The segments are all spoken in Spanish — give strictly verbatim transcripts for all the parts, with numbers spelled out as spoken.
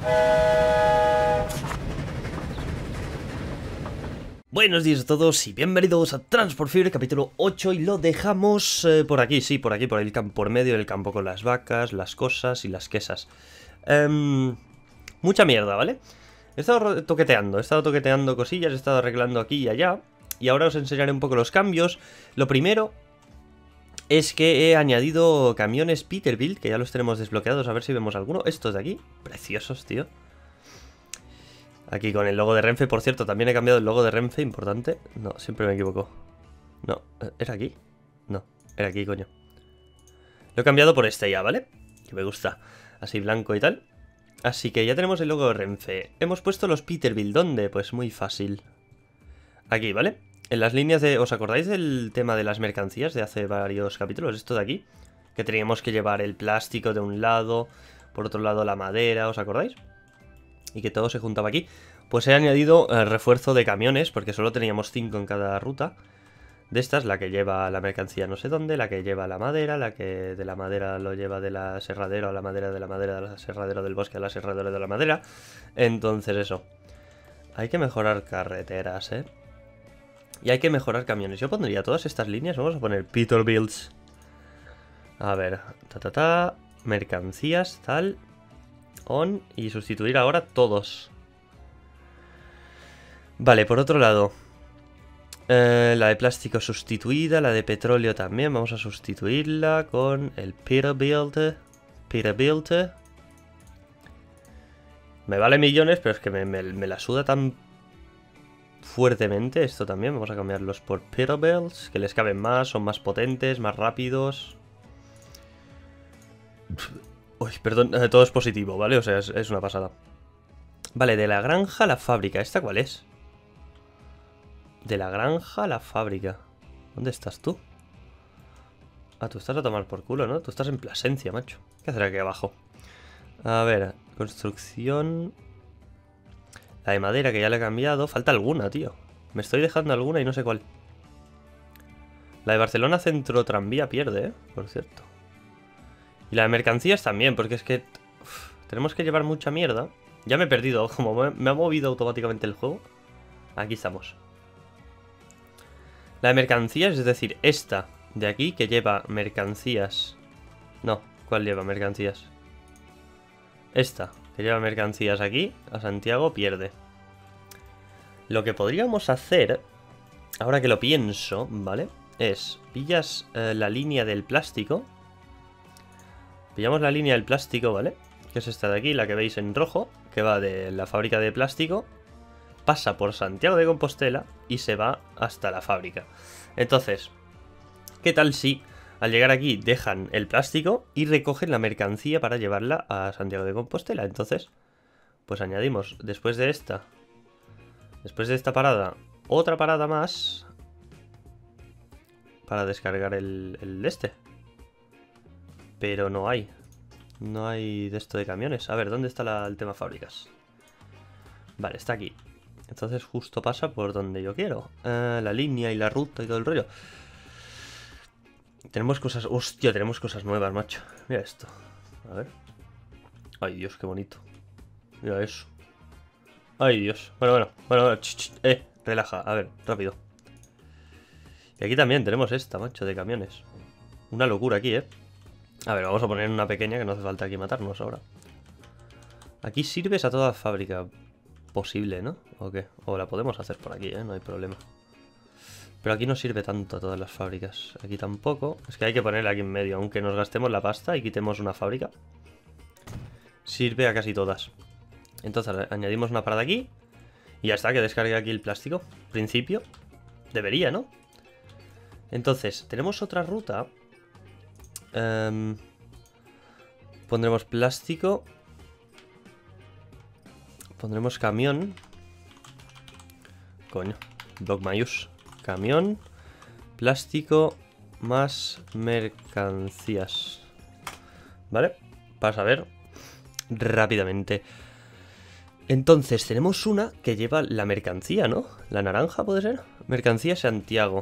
Buenos días a todos y bienvenidos a Transport Fever, capítulo ocho, y lo dejamos eh, por aquí, sí, por aquí, por el campo, por medio del campo, con las vacas, las cosas y las quesas. Um, mucha mierda, ¿vale? He estado toqueteando, he estado toqueteando cosillas, he estado arreglando aquí y allá, y ahora os enseñaré un poco los cambios. Lo primero es que he añadido camiones Peterbilt, que ya los tenemos desbloqueados, a ver si vemos alguno. Estos de aquí, preciosos, tío. Aquí con el logo de Renfe, por cierto, también he cambiado el logo de Renfe, importante. No, siempre me equivoco. No, ¿era aquí? No, era aquí, coño. Lo he cambiado por este ya, ¿vale? Que me gusta, así blanco y tal. Así que ya tenemos el logo de Renfe. Hemos puesto los Peterbilt, ¿dónde? Pues muy fácil. Aquí, ¿vale? En las líneas de... ¿Os acordáis del tema de las mercancías de hace varios capítulos? Esto de aquí, que teníamos que llevar el plástico de un lado, por otro lado la madera, ¿os acordáis? Y que todo se juntaba aquí. Pues he añadido el refuerzo de camiones, porque solo teníamos cinco en cada ruta. De estas, la que lleva la mercancía no sé dónde, la que lleva la madera, la que de la madera lo lleva de la aserradero a la madera, de la madera del aserradero del bosque al aserradero de la madera. Entonces eso. Hay que mejorar carreteras, ¿eh? Y hay que mejorar camiones. Yo pondría todas estas líneas, vamos a poner Peterbilts. A ver, ta ta ta, mercancías, tal... On, y sustituir ahora todos. Vale, por otro lado, eh, la de plástico sustituida, la de petróleo también. Vamos a sustituirla con el Peterbilt. Peterbilt. Me vale millones, pero es que me, me, me la suda tan fuertemente esto también. Vamos a cambiarlos por Peterbilts, que les caben más, son más potentes, más rápidos. Uy, perdón, eh, todo es positivo, ¿vale? O sea, es, es una pasada. Vale, de la granja a la fábrica. ¿Esta cuál es? De la granja a la fábrica. ¿Dónde estás tú? Ah, tú estás a tomar por culo, ¿no? Tú estás en Plasencia, macho. ¿Qué hacer aquí abajo? A ver, construcción... La de madera, que ya la he cambiado. Falta alguna, tío. Me estoy dejando alguna y no sé cuál. La de Barcelona Centro Tranvía pierde, ¿eh? Por cierto. Y la de mercancías también, porque es que uf, tenemos que llevar mucha mierda. Ya me he perdido, como me, me ha movido automáticamente el juego. Aquí estamos. La de mercancías, es decir, esta de aquí que lleva mercancías. No, ¿cuál lleva mercancías? Esta, que lleva mercancías aquí, a Santiago, pierde. Lo que podríamos hacer, ahora que lo pienso, ¿vale? Es, pillas eh, la línea del plástico. Pillamos la línea del plástico, ¿vale? Que es esta de aquí, la que veis en rojo, que va de la fábrica de plástico, pasa por Santiago de Compostela y se va hasta la fábrica. Entonces, ¿qué tal si al llegar aquí dejan el plástico y recogen la mercancía para llevarla a Santiago de Compostela? Entonces, pues añadimos después de esta, después de esta parada, otra parada más para descargar el, el de este. Pero no hay. No hay de esto de camiones. A ver, ¿dónde está la, el tema fábricas? Vale, está aquí. Entonces justo pasa por donde yo quiero. Eh, la línea y la ruta y todo el rollo. Tenemos cosas... Hostia, tenemos cosas nuevas, macho. Mira esto. A ver. Ay, Dios, qué bonito. Mira eso. Ay, Dios. Bueno, bueno. Bueno, bueno. Ch, ch, eh, relaja. A ver, rápido. Y aquí también tenemos esta, macho, de camiones. Una locura aquí, eh. A ver, vamos a poner una pequeña que no hace falta aquí matarnos ahora. Aquí sirves a toda fábrica posible, ¿no? ¿O qué? O la podemos hacer por aquí, ¿eh? No hay problema. Pero aquí no sirve tanto a todas las fábricas. Aquí tampoco. Es que hay que ponerla aquí en medio. Aunque nos gastemos la pasta y quitemos una fábrica, sirve a casi todas. Entonces añadimos una parada aquí. Y ya está, que descargue aquí el plástico. Principio. Debería, ¿no? Entonces, tenemos otra ruta. Um, pondremos plástico. Pondremos camión. Coño, Block Mayus. Camión, plástico, más mercancías. ¿Vale? Para saber rápidamente. Entonces, tenemos una que lleva la mercancía, ¿no? La naranja, ¿puede ser? Mercancía Santiago.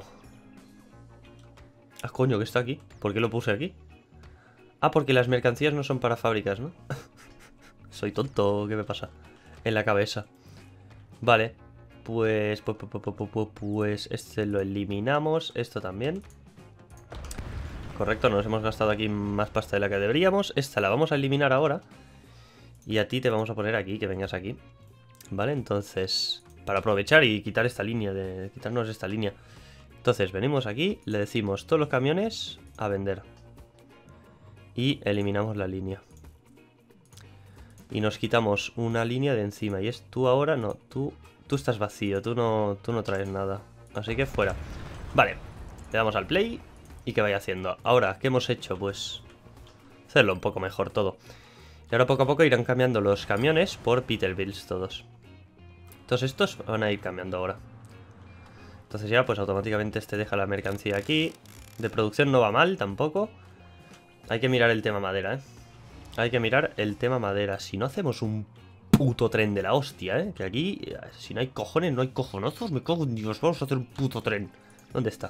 Ah, coño, que está aquí. ¿Por qué lo puse aquí? Ah, porque las mercancías no son para fábricas, ¿no? Soy tonto, ¿qué me pasa? En la cabeza. Vale, pues, pues, pues, pues, pues, pues este lo eliminamos, esto también. Correcto, nos hemos gastado aquí más pasta de la que deberíamos. Esta la vamos a eliminar ahora. Y a ti te vamos a poner aquí, que vengas aquí. Vale, entonces, para aprovechar y quitar esta línea, de quitarnos esta línea. Entonces, venimos aquí, le decimos todos los camiones a vender. Y eliminamos la línea. Y nos quitamos una línea de encima. Y es tú ahora, no, tú, tú estás vacío, tú no, tú no traes nada. Así que fuera. Vale, le damos al play y que vaya haciendo. Ahora, ¿qué hemos hecho? Pues hacerlo un poco mejor todo. Y ahora poco a poco irán cambiando los camiones por Peterbilts todos. Todos estos van a ir cambiando ahora. Entonces ya pues automáticamente este deja la mercancía aquí. De producción no va mal tampoco. Hay que mirar el tema madera, ¿eh? Hay que mirar el tema madera. Si no hacemos un puto tren de la hostia, ¿eh? Que aquí, si no hay cojones, no hay cojonazos. Me cago en Dios, vamos a hacer un puto tren. ¿Dónde está?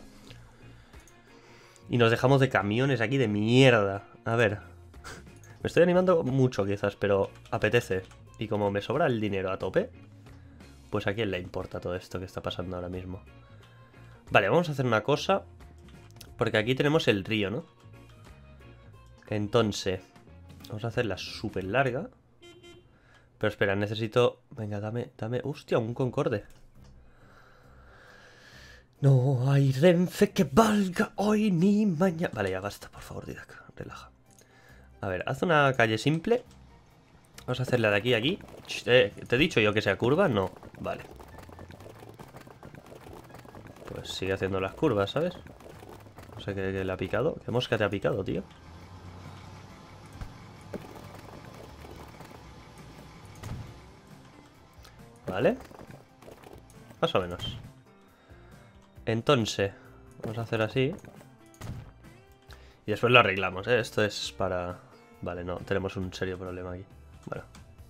Y nos dejamos de camiones aquí de mierda. A ver. Me estoy animando mucho quizás, pero apetece. Y como me sobra el dinero a tope, pues a quién le importa todo esto que está pasando ahora mismo. Vale, vamos a hacer una cosa. Porque aquí tenemos el río, ¿no? Entonces, vamos a hacerla súper larga. Pero espera, necesito... Venga, dame, dame... Hostia, un Concorde. No hay Renfe que valga hoy ni mañana. Vale, ya basta, por favor, Didac. Relaja. A ver, haz una calle simple. Vamos a hacerla de aquí a aquí. Eh, ¿Te he dicho yo que sea curva? No. Vale. Pues sigue haciendo las curvas, ¿sabes? No sé qué, qué le ha picado. ¿Qué mosca te ha picado, tío? Vale. Más o menos. Entonces, vamos a hacer así. Y después lo arreglamos, ¿eh? Esto es para... Vale, no, tenemos un serio problema aquí. Bueno.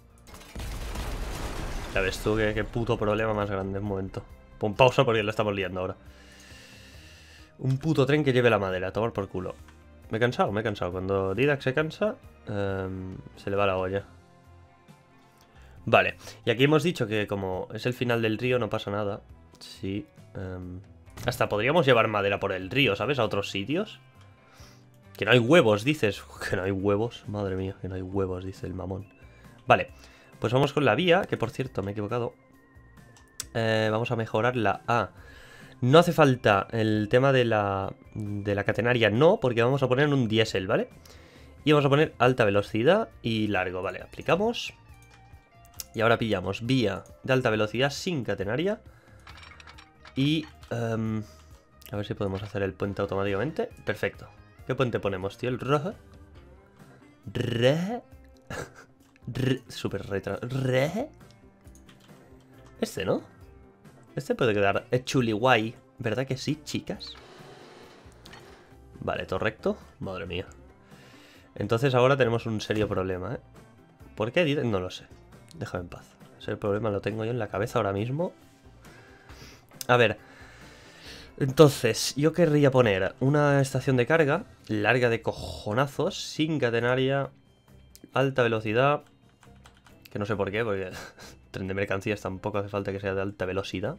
Ya ves tú qué, qué puto problema más grande en un momento. Pon pausa porque lo estamos liando ahora. Un puto tren que lleve la madera, a tomar por culo. Me he cansado, me he cansado. Cuando Didac se cansa, um, se le va la olla. Vale, y aquí hemos dicho que como es el final del río no pasa nada. Sí. Um, hasta podríamos llevar madera por el río, ¿sabes? A otros sitios. Que no hay huevos, dices. Que no hay huevos. Madre mía, que no hay huevos, dice el mamón. Vale, pues vamos con la vía. Que por cierto, me he equivocado. Eh, vamos a mejorar la A. No hace falta el tema de la, de la catenaria, no. Porque vamos a poner un diésel, ¿vale? Y vamos a poner alta velocidad y largo, vale. Aplicamos. Y ahora pillamos vía de alta velocidad sin catenaria. Y... Um, a ver si podemos hacer el puente automáticamente. Perfecto. ¿Qué puente ponemos, tío? ¿El rojo? Re... Re... Súper retro... Re... Este, ¿no? Este puede quedar chuli guay. ¿Verdad que sí, chicas? Vale, todo recto. Madre mía. Entonces ahora tenemos un serio problema, ¿eh? ¿Por qué? No lo sé. Déjame en paz. Ese problema lo tengo yo en la cabeza ahora mismo. A ver... Entonces, yo querría poner una estación de carga larga de cojonazos, sin catenaria, alta velocidad, que no sé por qué, porque tren de mercancías tampoco hace falta que sea de alta velocidad.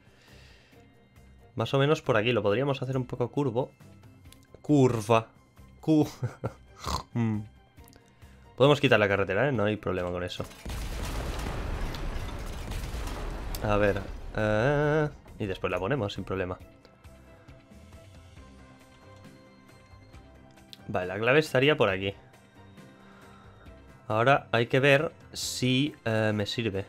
Más o menos por aquí, lo podríamos hacer un poco curvo. Curva. Cu mm. Podemos quitar la carretera, ¿eh? No hay problema con eso. A ver... Uh... Y después la ponemos sin problema. Vale, la clave estaría por aquí. Ahora hay que ver si uh, me sirve.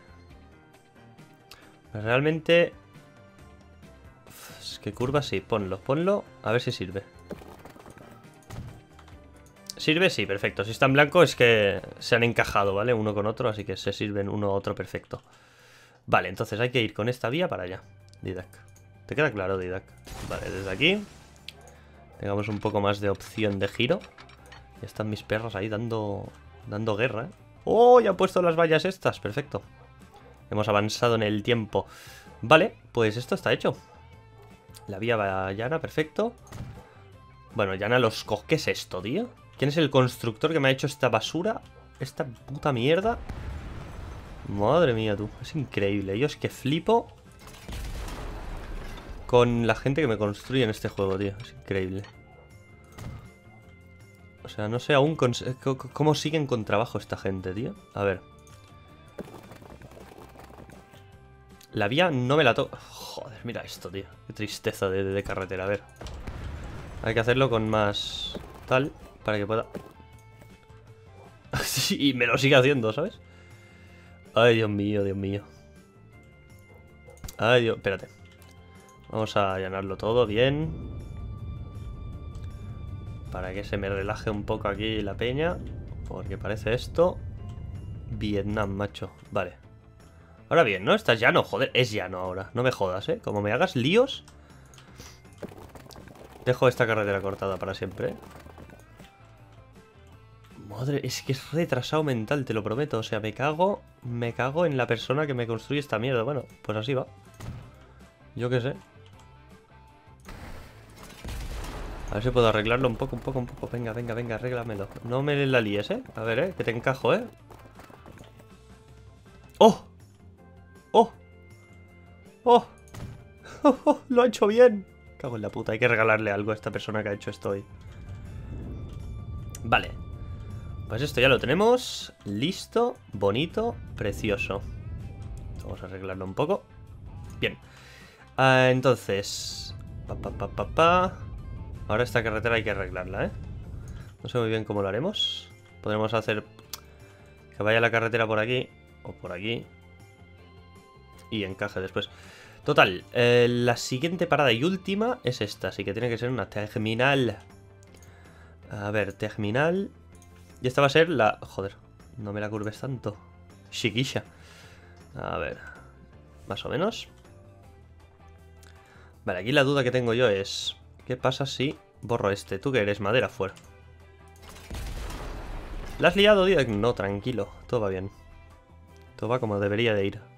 Realmente... Uf, es que curva sí, ponlo, ponlo. A ver si sirve. ¿Sirve? Sí, perfecto. Si está en blanco es que se han encajado, ¿vale? Uno con otro, así que se sirven uno a otro perfecto. Vale, entonces hay que ir con esta vía para allá. Didac. ¿Te queda claro, Didac? Vale, desde aquí tengamos un poco más de opción de giro. Ya están mis perros ahí dando dando guerra, ¿eh? ¡Oh! Ya han puesto las vallas estas. Perfecto. Hemos avanzado en el tiempo. Vale, pues esto está hecho. La vía va llana, perfecto. Bueno, llana los co... ¿Qué es esto, tío? ¿Quién es el constructor que me ha hecho esta basura? esta puta mierda. Madre mía, tú. Es increíble. Yo es que flipo con la gente que me construye en este juego, tío. Es increíble. O sea, no sé aún cómo siguen con trabajo esta gente, tío. A ver. La vía no me la toco. Joder, mira esto, tío. Qué tristeza de, de, de carretera. A ver. Hay que hacerlo con más tal para que pueda... Sí, y me lo sigue haciendo, ¿sabes? Ay, Dios mío, Dios mío. Ay, Dios, espérate. Vamos a allanarlo todo bien. Para que se me relaje un poco aquí la peña. Porque parece esto Vietnam, macho. Vale. Ahora bien, ¿no? Estás llano, joder. Es llano ahora. No me jodas, ¿eh? Como me hagas líos. Dejo esta carretera cortada para siempre. Madre, es que es retrasado mental, te lo prometo. O sea, me cago, me cago en la persona que me construye esta mierda. Bueno, pues así va. Yo qué sé. A ver si puedo arreglarlo un poco, un poco, un poco. Venga, venga, venga, arréglamelo. No me la líes, ¿eh? A ver, ¿eh? Que te encajo, ¿eh? ¡Oh! ¡Oh! ¡Oh! ¡Oh! ¡Oh! ¡Lo ha hecho bien! Cago en la puta. Hay que regalarle algo a esta persona que ha hecho esto hoy. Vale. Pues esto ya lo tenemos. Listo, bonito, precioso. Vamos a arreglarlo un poco. Bien. Uh, entonces... Pa, pa, pa, pa, pa. Ahora esta carretera hay que arreglarla, ¿eh? No sé muy bien cómo lo haremos. Podremos hacer que vaya la carretera por aquí o por aquí y encaje después. Total, eh, la siguiente parada y última es esta, así que tiene que ser una terminal. A ver, terminal. Y esta va a ser la... Joder, no me la curves tanto. Chiquilla. A ver, más o menos. Vale, aquí la duda que tengo yo es... ¿Qué pasa si borro este? Tú que eres madera, fuera. ¿La has liado, tío? No, tranquilo, todo va bien. Todo va como debería de ir.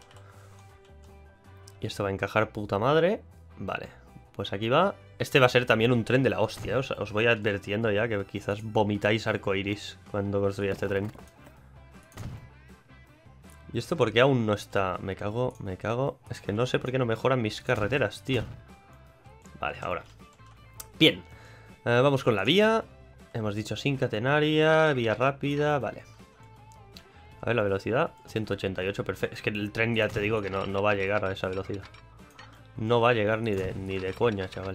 Y esto va a encajar puta madre. Vale, pues aquí va. Este va a ser también un tren de la hostia, ¿eh? Os, os voy advirtiendo ya que quizás vomitáis arcoiris cuando construya este tren. ¿Y esto por qué aún no está? Me cago, me cago. Es que no sé por qué no mejoran mis carreteras, tío. Vale, ahora. Bien, eh, vamos con la vía. Hemos dicho sin catenaria, vía rápida, vale. A ver la velocidad, ciento ochenta y ocho, perfecto. Es que el tren ya te digo que no, no va a llegar a esa velocidad. No va a llegar ni de, ni de coña, chaval.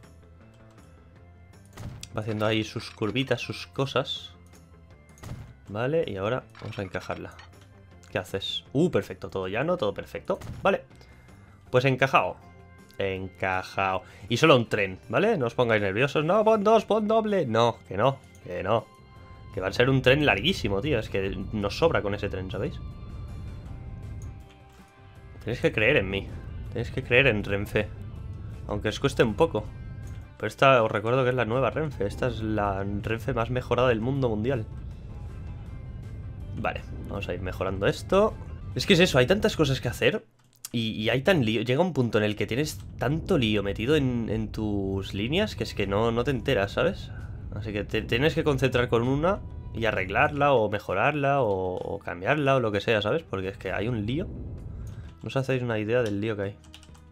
Va haciendo ahí sus curvitas, sus cosas. Vale, y ahora vamos a encajarla. ¿Qué haces? Uh, perfecto, todo llano, todo perfecto. Vale, pues encajado. Encajado. Y solo un tren, ¿vale? No os pongáis nerviosos. No, pon dos, pon doble. No, que no, que no. Que va a ser un tren larguísimo, tío. Es que nos sobra con ese tren, ¿sabéis? Tenéis que creer en mí. Tenéis que creer en Renfe. Aunque os cueste un poco. Pero esta os recuerdo que es la nueva Renfe. Esta es la Renfe más mejorada del mundo mundial. Vale, vamos a ir mejorando esto. Es que es eso, hay tantas cosas que hacer. Y, y hay tan lío, llega un punto en el que tienes tanto lío metido en, en tus líneas que es que no, no te enteras, ¿sabes? Así que te tienes que concentrar con una y arreglarla o mejorarla o, o cambiarla o lo que sea, ¿sabes? Porque es que hay un lío. No os hacéis una idea del lío que hay.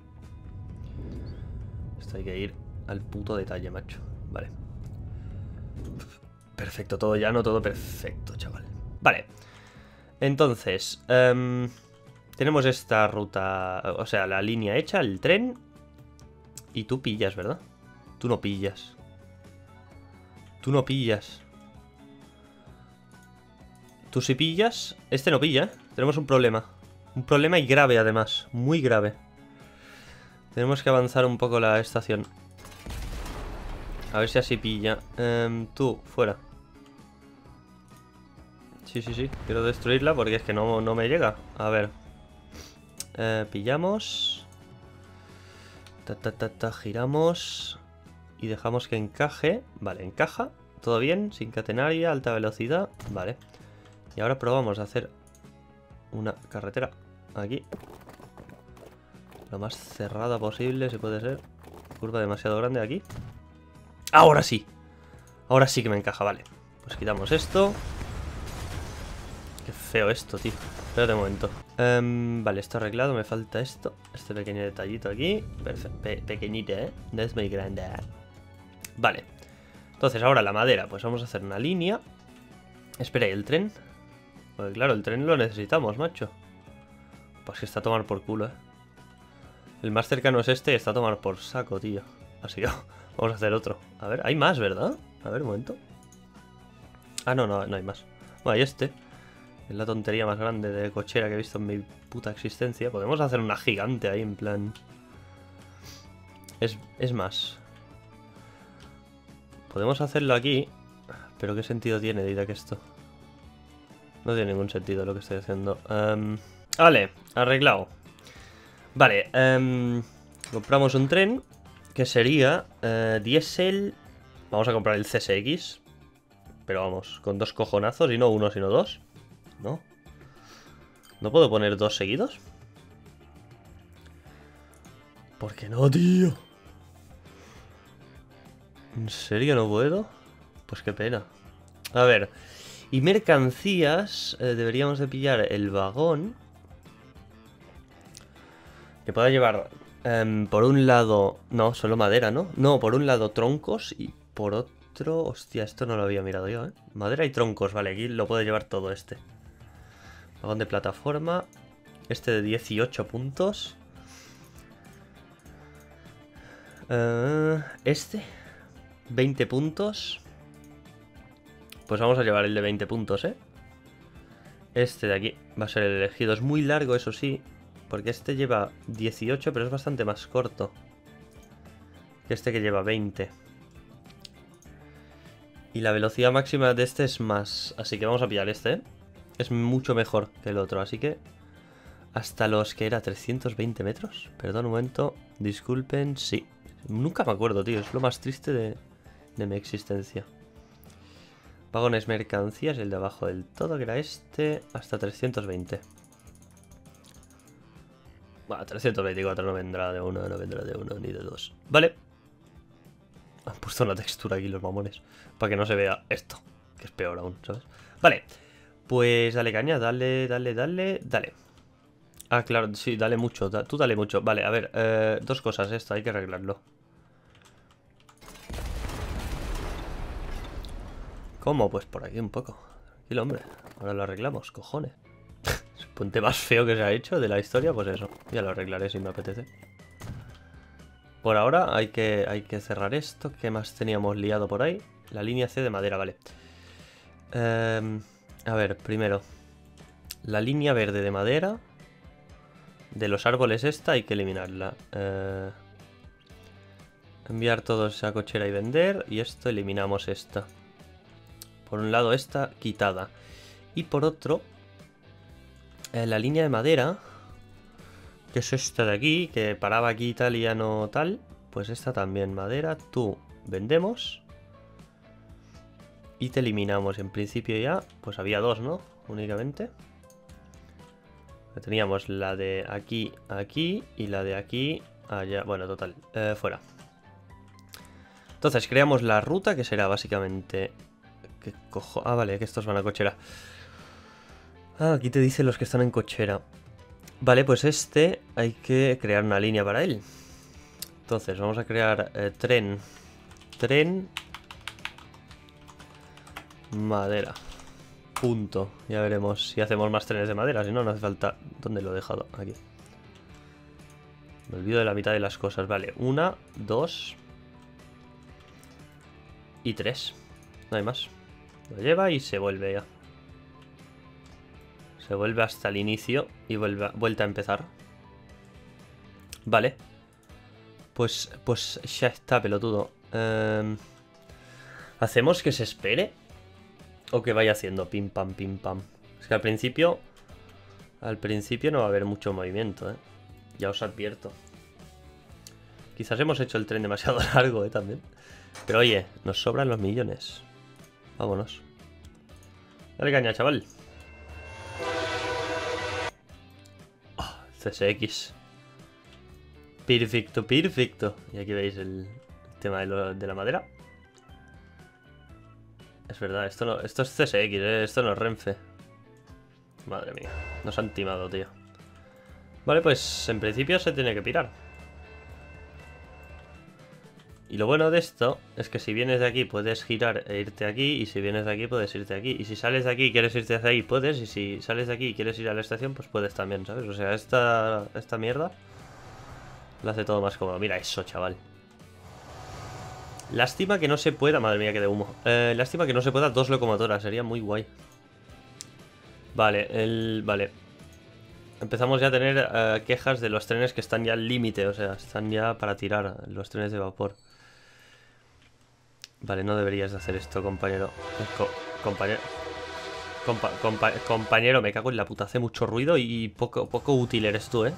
Esto hay que ir al puto detalle, macho. Vale. Perfecto, todo llano, todo perfecto, chaval. Vale. Entonces... Um... tenemos esta ruta, o sea, la línea hecha, el tren. Y tú pillas, ¿verdad? Tú no pillas. Tú no pillas. Tú sí pillas. Este no pilla, ¿eh? Tenemos un problema. Un problema y grave, además. Muy grave. Tenemos que avanzar un poco la estación. A ver si así pilla. Um, tú, fuera. Sí, sí, sí. Quiero destruirla porque es que no, no me llega. A ver. Eh, pillamos. Ta, ta, ta, ta, giramos. Y dejamos que encaje. Vale, encaja. Todo bien, sin catenaria, alta velocidad. Vale. Y ahora probamos a hacer una carretera aquí. Lo más cerrada posible, si puede ser. Curva demasiado grande aquí. Ahora sí. Ahora sí que me encaja, vale. Pues quitamos esto. Qué feo esto, tío. Espérate un momento. Um, vale, esto arreglado. Me falta esto. Este pequeño detallito aquí. Perfecto. Pe pequeñito, ¿eh? No es muy grande. Vale. Entonces, ahora la madera. Pues vamos a hacer una línea. Espera, ¿y el tren? Pues claro, el tren lo necesitamos, macho. Pues que está a tomar por culo, ¿eh? El más cercano es este y está a tomar por saco, tío. Así que vamos a hacer otro. A ver, hay más, ¿verdad? A ver, un momento. Ah, no, no, no hay más. Bueno, hay este. Es la tontería más grande de cochera que he visto en mi puta existencia. Podemos hacer una gigante ahí, en plan... Es, es más. Podemos hacerlo aquí. Pero ¿qué sentido tiene, dirá que esto? No tiene ningún sentido lo que estoy haciendo. Um, vale, arreglado. Vale, um, compramos un tren. Que sería uh, diésel. Vamos a comprar el C S X. Pero vamos, con dos cojonazos. Y no uno, sino dos. ¿No? ¿No puedo poner dos seguidos? ¿Por qué no, tío? ¿En serio no puedo? Pues qué pena. A ver. Y mercancías. Eh, deberíamos de pillar el vagón. Que pueda llevar... Um, por un lado... No, solo madera, ¿no? No, por un lado troncos y por otro... Hostia, esto no lo había mirado yo, ¿eh? Madera y troncos, vale, aquí lo puede llevar todo este. Vagón de plataforma. Este de dieciocho puntos. Uh, este. veinte puntos. Pues vamos a llevar el de veinte puntos, ¿eh? Este de aquí va a ser el elegido. Es muy largo, eso sí. Porque este lleva dieciocho, pero es bastante más corto que este que lleva veinte. Y la velocidad máxima de este es más. Así que vamos a pillar este, ¿eh? Es mucho mejor que el otro, así que... Hasta los que era trescientos veinte metros. Perdón un momento, disculpen, sí. Nunca me acuerdo, tío, es lo más triste de, de mi existencia. Vagones mercancías, el de abajo del todo, que era este, hasta trescientos veinte. Bueno, trescientos veinticuatro no vendrá de uno, no vendrá de uno ni de dos. Vale. Han puesto una textura aquí los mamones, para que no se vea esto, que es peor aún, ¿sabes? Vale. Pues dale caña, dale, dale, dale, dale. Ah, claro, sí, dale mucho, da, tú dale mucho. Vale, a ver, eh, dos cosas, esto, hay que arreglarlo. ¿Cómo? Pues por aquí un poco. Tranquilo, hombre, ahora lo arreglamos, cojones. El puente más feo que se ha hecho de la historia, pues eso. Ya lo arreglaré si me apetece. Por ahora hay que, hay que cerrar esto. ¿Qué más teníamos liado por ahí? La línea C de madera, vale. Eh... A ver, primero la línea verde de madera de los árboles esta hay que eliminarla. eh... Enviar todo esa cochera y vender. Y esto eliminamos esta. Por un lado esta quitada. Y por otro eh, la línea de madera, que es esta de aquí, que paraba aquí y tal y ya no tal. Pues esta también, madera, tú vendemos. Y te eliminamos. En principio ya, pues había dos, ¿no? Únicamente. Teníamos la de aquí a aquí y la de aquí allá. Bueno, total, eh, fuera. Entonces creamos la ruta, que será básicamente... ¿Qué cojo? Ah, vale, que estos van a cochera. Ah, aquí te dice los que están en cochera. Vale, pues este hay que crear una línea para él. Entonces vamos a crear eh, tren. Tren... Madera. Punto. Ya veremos si hacemos más trenes de madera. Si no, no hace falta... ¿Dónde lo he dejado? Aquí. Me olvido de la mitad de las cosas. Vale, una, dos... Y tres. No hay más. Lo lleva y se vuelve ya. Se vuelve hasta el inicio y vuelve a... vuelta a empezar. Vale. Pues, pues ya está, pelotudo. Eh... ¿Hacemos que se espere? O que vaya haciendo pim pam, pim pam. Es que al principio... Al principio no va a haber mucho movimiento, ¿eh? Ya os advierto. Quizás hemos hecho el tren demasiado largo, ¿eh? También. Pero oye, nos sobran los millones. Vámonos. Dale caña, chaval. Oh, C S X. Perfecto, perfecto. Y aquí veis el, el tema de, lo, de la madera. Es verdad, esto no, esto es C S X, ¿eh? Esto no es Renfe. Madre mía, nos han timado, tío. Vale, pues en principio se tiene que pirar. Y lo bueno de esto es que si vienes de aquí puedes girar e irte aquí. Y si vienes de aquí puedes irte aquí. Y si sales de aquí y quieres irte hacia ahí, puedes. Y si sales de aquí y quieres ir a la estación, pues puedes también, ¿sabes? O sea, esta, esta mierda lo hace todo más cómodo. Mira eso, chaval. Lástima que no se pueda... Madre mía, que de humo. Eh, lástima que no se pueda dos locomotoras. Sería muy guay. Vale, el... Vale. Empezamos ya a tener uh, quejas de los trenes que están ya al límite. O sea, están ya para tirar los trenes de vapor. Vale, no deberías de hacer esto, compañero. Co compañero... Compa compa compañero, me cago en la puta. Hace mucho ruido y poco, poco útil eres tú, ¿eh?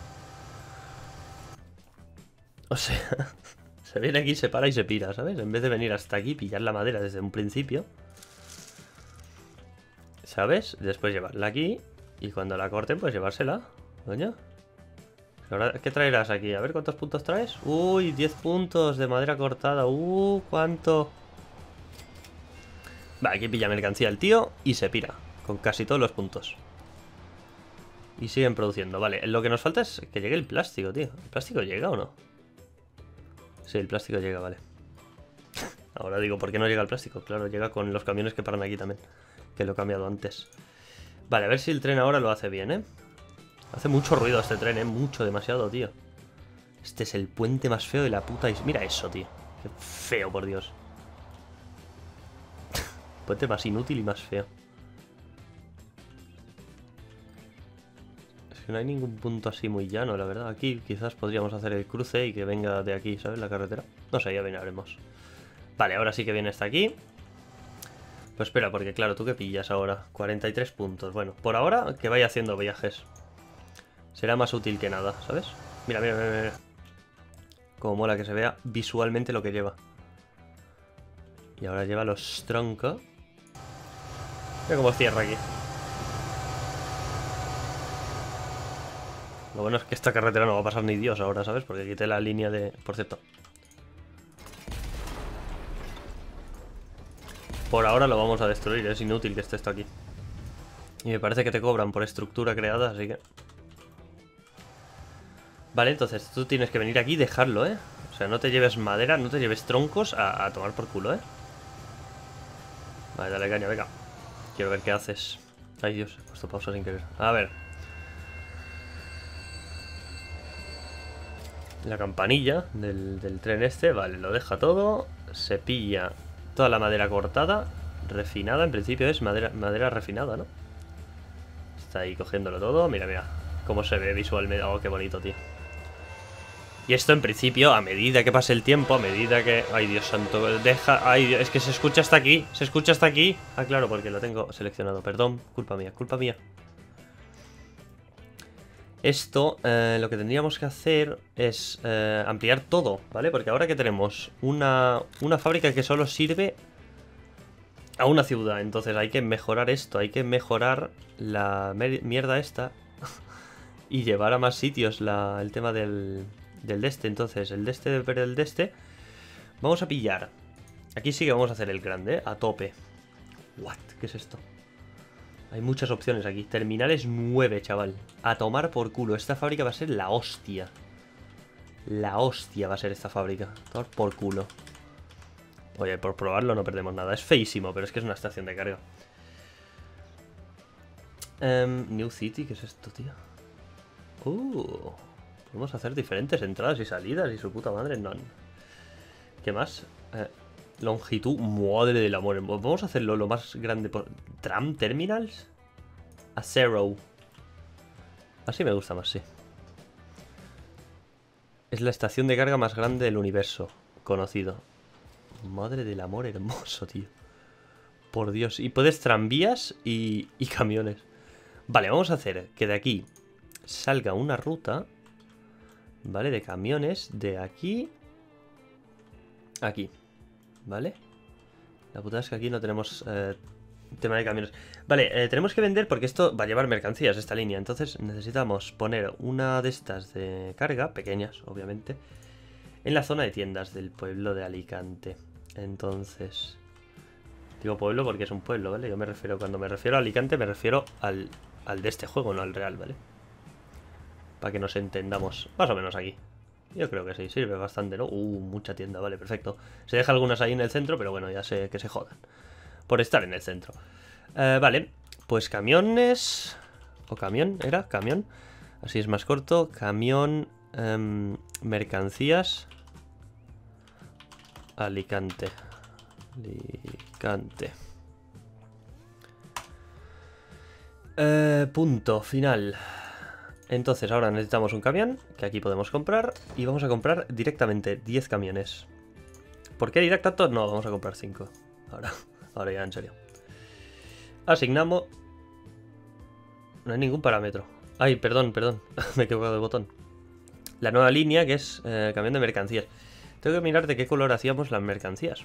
O sea... Se viene aquí, se para y se pira, ¿sabes? En vez de venir hasta aquí, pillar la madera desde un principio, ¿sabes? Después llevarla aquí. Y cuando la corten, pues llevársela. Coño. Ahora, ¿qué traerás aquí? A ver cuántos puntos traes. Uy, diez puntos de madera cortada. Uh, ¿cuánto? Vale, aquí pilla mercancía el tío y se pira. Con casi todos los puntos. Y siguen produciendo. Vale, lo que nos falta es que llegue el plástico, tío. ¿El plástico llega o no? Sí, el plástico llega, vale. Ahora digo, ¿por qué no llega el plástico? Claro, llega con los camiones que paran aquí también. Que lo he cambiado antes. Vale, a ver si el tren ahora lo hace bien, ¿eh? Hace mucho ruido este tren, ¿eh? Mucho, demasiado, tío. Este es el puente más feo de la puta isla. Mira eso, tío. Qué feo, por Dios. Puente más inútil y más feo. Es que no hay ningún punto así muy llano, la verdad. Aquí quizás podríamos hacer el cruce y que venga de aquí, ¿sabes? La carretera. No sé, ya veremos. Vale, ahora sí que viene hasta aquí. Pues espera, porque claro, ¿tú qué pillas ahora? cuarenta y tres puntos. Bueno, por ahora que vaya haciendo viajes. Será más útil que nada, ¿sabes? Mira, mira, mira, mira. Como mola que se vea visualmente lo que lleva. Y ahora lleva los troncos. Mira cómo cierra aquí. Lo bueno es que esta carretera no va a pasar ni Dios ahora, ¿sabes? Porque quité la línea de... Por cierto. Por ahora lo vamos a destruir, es inútil que esté esto aquí. Y me parece que te cobran por estructura creada, así que... Vale, entonces tú tienes que venir aquí y dejarlo, ¿eh? O sea, no te lleves madera, no te lleves troncos a, a tomar por culo, ¿eh? Vale, dale caña, venga. Quiero ver qué haces. Ay, Dios, he puesto pausa sin querer. A ver. La campanilla del, del tren este, vale, lo deja todo. Se pilla toda la madera cortada. Refinada, en principio es madera, madera refinada, ¿no? Está ahí cogiéndolo todo. Mira, mira cómo se ve visualmente. Oh, qué bonito, tío. Y esto en principio, a medida que pase el tiempo, a medida que... Ay, Dios santo, deja... Ay, Dios, es que se escucha hasta aquí. Se escucha hasta aquí. Ah, claro, porque lo tengo seleccionado. Perdón, culpa mía, culpa mía. Esto, eh, lo que tendríamos que hacer es eh, ampliar todo, ¿vale? Porque ahora que tenemos una, una fábrica que solo sirve a una ciudad. Entonces hay que mejorar esto, hay que mejorar la mierda esta y llevar a más sitios la, el tema del... Del de este, entonces, el de este, pero el de este. Vamos a pillar. Aquí sí que vamos a hacer el grande, ¿eh? A tope. What? ¿Qué es esto? Hay muchas opciones aquí. Terminales nueve, chaval. A tomar por culo. Esta fábrica va a ser la hostia. La hostia va a ser esta fábrica. A tomar por culo. Oye, por probarlo no perdemos nada. Es feísimo, pero es que es una estación de carga. Um, New City, ¿qué es esto, tío? Uh... Podemos hacer diferentes entradas y salidas y su puta madre, no. ¿Qué más? Eh, longitud, madre del amor. Vamos a hacerlo lo más grande por... ¿Tram Terminals? A Zero. Así me gusta más, sí. Es la estación de carga más grande del universo conocido. Madre del amor hermoso, tío. Por Dios. Y puedes tranvías y, y camiones. Vale, vamos a hacer que de aquí salga una ruta... Vale, de camiones de aquí aquí, ¿vale? La putada es que aquí no tenemos eh, tema de camiones. Vale, eh, tenemos que vender porque esto va a llevar mercancías, esta línea. Entonces necesitamos poner una de estas de carga, pequeñas, obviamente, en la zona de tiendas del pueblo de Alicante. Entonces... Digo pueblo porque es un pueblo, ¿vale? Yo me refiero, cuando me refiero a Alicante, me refiero al al de este juego, no al real, ¿vale? Para que nos entendamos. Más o menos aquí. Yo creo que sí, sirve bastante, ¿no? Uh, mucha tienda, vale, perfecto. Se deja algunas ahí en el centro, pero bueno, ya sé que se jodan por estar en el centro. Eh, vale, pues camiones... ¿O camión? ¿Era? ¿Camión? Así es más corto. Camión... Um, mercancías... Alicante. Alicante. Eh, punto final. Entonces ahora necesitamos un camión, que aquí podemos comprar, y vamos a comprar directamente diez camiones. ¿Por qué ir a tanto? No, vamos a comprar cinco. Ahora, ahora ya en serio. Asignamos... No hay ningún parámetro. Ay, perdón, perdón. Me he equivocado de botón. La nueva línea, que es eh, camión de mercancías. Tengo que mirar de qué color hacíamos las mercancías.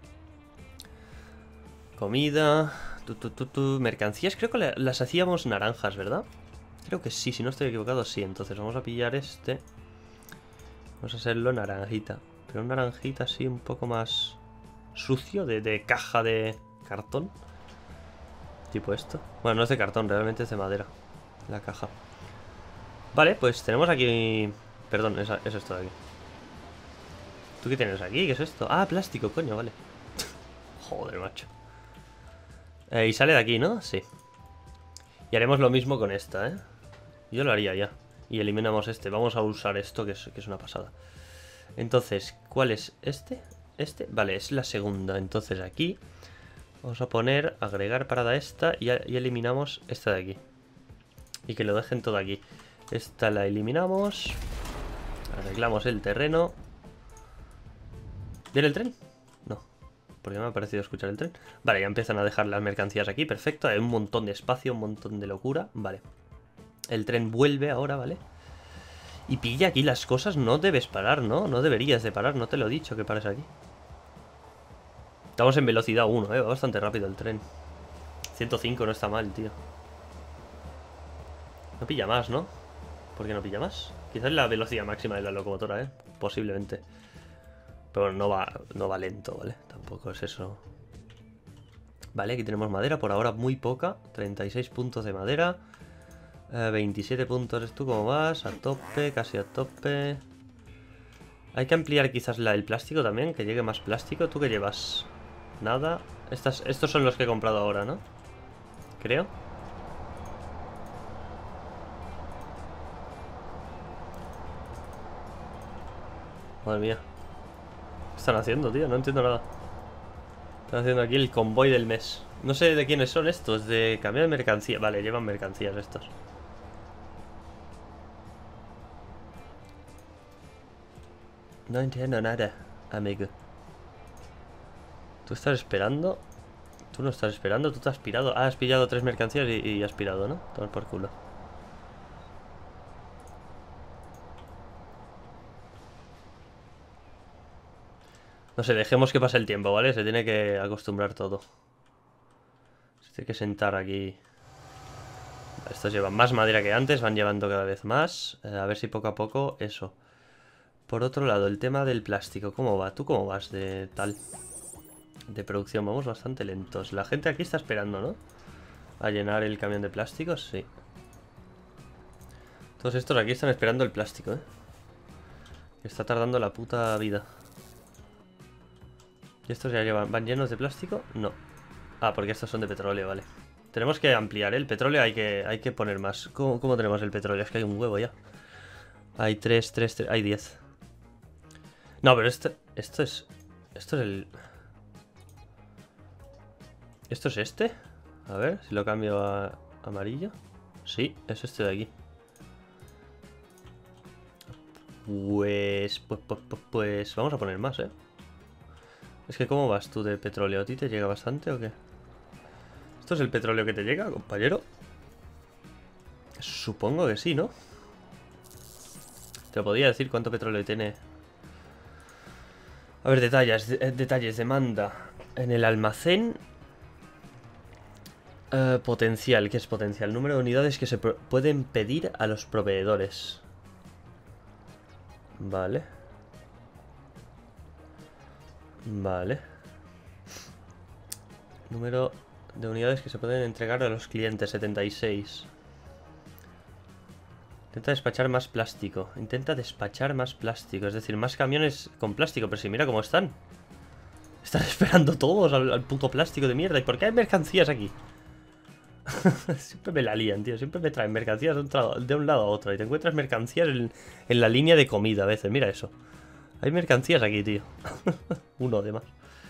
Comida... Tu, tu, tu, tu. Mercancías, creo que las hacíamos naranjas, ¿verdad? Creo que sí, si no estoy equivocado, sí. Entonces vamos a pillar este. Vamos a hacerlo naranjita. Pero un naranjita así un poco más sucio, de, de caja de cartón. Tipo esto. Bueno, no es de cartón, realmente es de madera. La caja. Vale, pues tenemos aquí... Perdón, es, es esto de aquí. ¿Tú qué tienes aquí? ¿Qué es esto? Ah, plástico, coño, vale. Joder, macho. Eh, y sale de aquí, ¿no? Sí. Y haremos lo mismo con esta, ¿eh? Yo lo haría ya. Y eliminamos este. Vamos a usar esto, que es, que es una pasada. Entonces, ¿cuál es este? Este, vale, es la segunda. Entonces aquí vamos a poner, agregar parada esta y, y eliminamos esta de aquí. Y que lo dejen todo aquí. Esta la eliminamos. Arreglamos el terreno. ¿Viene el tren? No, porque me ha parecido escuchar el tren. Vale, ya empiezan a dejar las mercancías aquí, perfecto. Hay un montón de espacio, un montón de locura. Vale. El tren vuelve ahora, ¿vale? Y pilla aquí las cosas, no debes parar, ¿no? No deberías de parar, no te lo he dicho que pares aquí. Estamos en velocidad uno, ¿eh? Va bastante rápido el tren. ciento cinco no está mal, tío. No pilla más, ¿no? ¿Por qué no pilla más? Quizás la velocidad máxima de la locomotora, ¿eh? Posiblemente. Pero no va, no va lento, ¿vale? Tampoco es eso. Vale, aquí tenemos madera, por ahora muy poca. treinta y seis puntos de madera. Eh, veintisiete puntos, ¿tú cómo vas? A tope, casi a tope. Hay que ampliar quizás la, el plástico también, que llegue más plástico. ¿Tú qué llevas? Nada. Estas, estos son los que he comprado ahora, ¿no? Creo. Madre mía. ¿Qué están haciendo, tío? No entiendo nada. Están haciendo aquí el convoy del mes. No sé de quiénes son estos, de cambiar de mercancía. Vale, llevan mercancías estos. No entiendo nada, amigo. ¿Tú estás esperando? Tú no estás esperando, tú te has pirado. Ah, has pillado tres mercancías y, y has pirado, ¿no? Todo por culo. No sé, dejemos que pase el tiempo, ¿vale? Se tiene que acostumbrar todo. Se tiene que sentar aquí. Estos llevan más madera que antes, van llevando cada vez más. Eh, a ver si poco a poco eso. Por otro lado, el tema del plástico, ¿cómo va? ¿Tú cómo vas de tal? De producción, vamos bastante lentos. La gente aquí está esperando, ¿no? A llenar el camión de plásticos, sí. Todos estos aquí están esperando el plástico, ¿eh? Está tardando la puta vida. ¿Y estos ya llevan, van llenos de plástico? No. Ah, porque estos son de petróleo, vale. Tenemos que ampliar, ¿eh? El petróleo hay que, hay que poner más. ¿Cómo, ¿Cómo tenemos el petróleo? Es que hay un huevo ya. Hay tres, tres, tres. Hay diez. No, pero esto, esto es... Esto es el... ¿Esto es este? A ver, si lo cambio a amarillo. Sí, es este de aquí. Pues, pues, pues, pues vamos a poner más, ¿eh? Es que ¿cómo vas tú de petróleo? ¿A ti te llega bastante o qué? ¿Esto es el petróleo que te llega, compañero? Supongo que sí, ¿no? Te lo podría decir cuánto petróleo tiene. A ver, detalles, de, detalles, demanda. En el almacén... Uh, potencial, ¿qué es potencial? Número de unidades que se pueden pedir a los proveedores. Vale. Vale. Número de unidades que se pueden entregar a los clientes, setenta y seis. Intenta despachar más plástico. Intenta despachar más plástico. Es decir, más camiones con plástico. Pero si mira cómo están. Están esperando todos al, al puto plástico de mierda. ¿Y por qué hay mercancías aquí? Siempre me la lían, tío. Siempre me traen mercancías de un, de un lado a otro. Y te encuentras mercancías en, en la línea de comida a veces. Mira eso. Hay mercancías aquí, tío. Uno de más.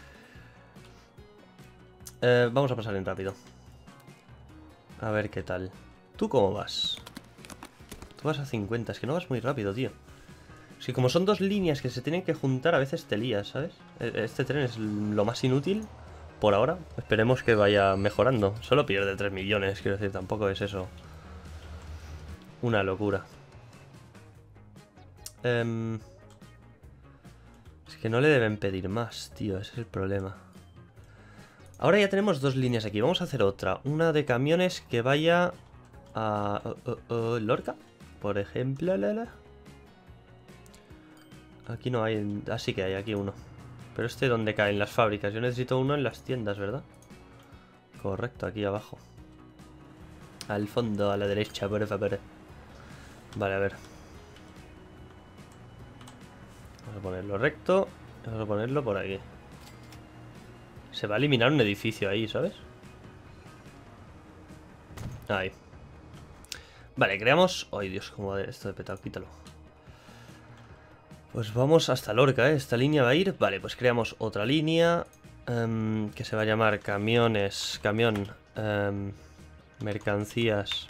Eh, vamos a pasar en rápido. A ver qué tal. ¿Tú cómo vas? Tú vas a cincuenta. Es que no vas muy rápido, tío. Es que como son dos líneas que se tienen que juntar, a veces te lías, ¿sabes? Este tren es lo más inútil por ahora. Esperemos que vaya mejorando. Solo pierde tres millones, quiero decir. Tampoco es eso una locura. Um, es que no le deben pedir más, tío. Ese es el problema. Ahora ya tenemos dos líneas aquí. Vamos a hacer otra. Una de camiones que vaya a... Uh, uh, uh, Lorca, por ejemplo. La, la. Aquí no hay... Ah, sí que hay aquí uno. Pero este donde caen las fábricas. Yo necesito uno en las tiendas, ¿verdad? Correcto, aquí abajo. Al fondo, a la derecha, por favor. Vale, a ver. Vamos a ponerlo recto. Vamos a ponerlo por aquí. Se va a eliminar un edificio ahí, ¿sabes? Ahí. Vale, creamos... Ay, Dios, cómo va esto de petado, quítalo. Pues vamos hasta Lorca, ¿eh? Esta línea va a ir... Vale, pues creamos otra línea um, que se va a llamar camiones... Camión... Um, mercancías...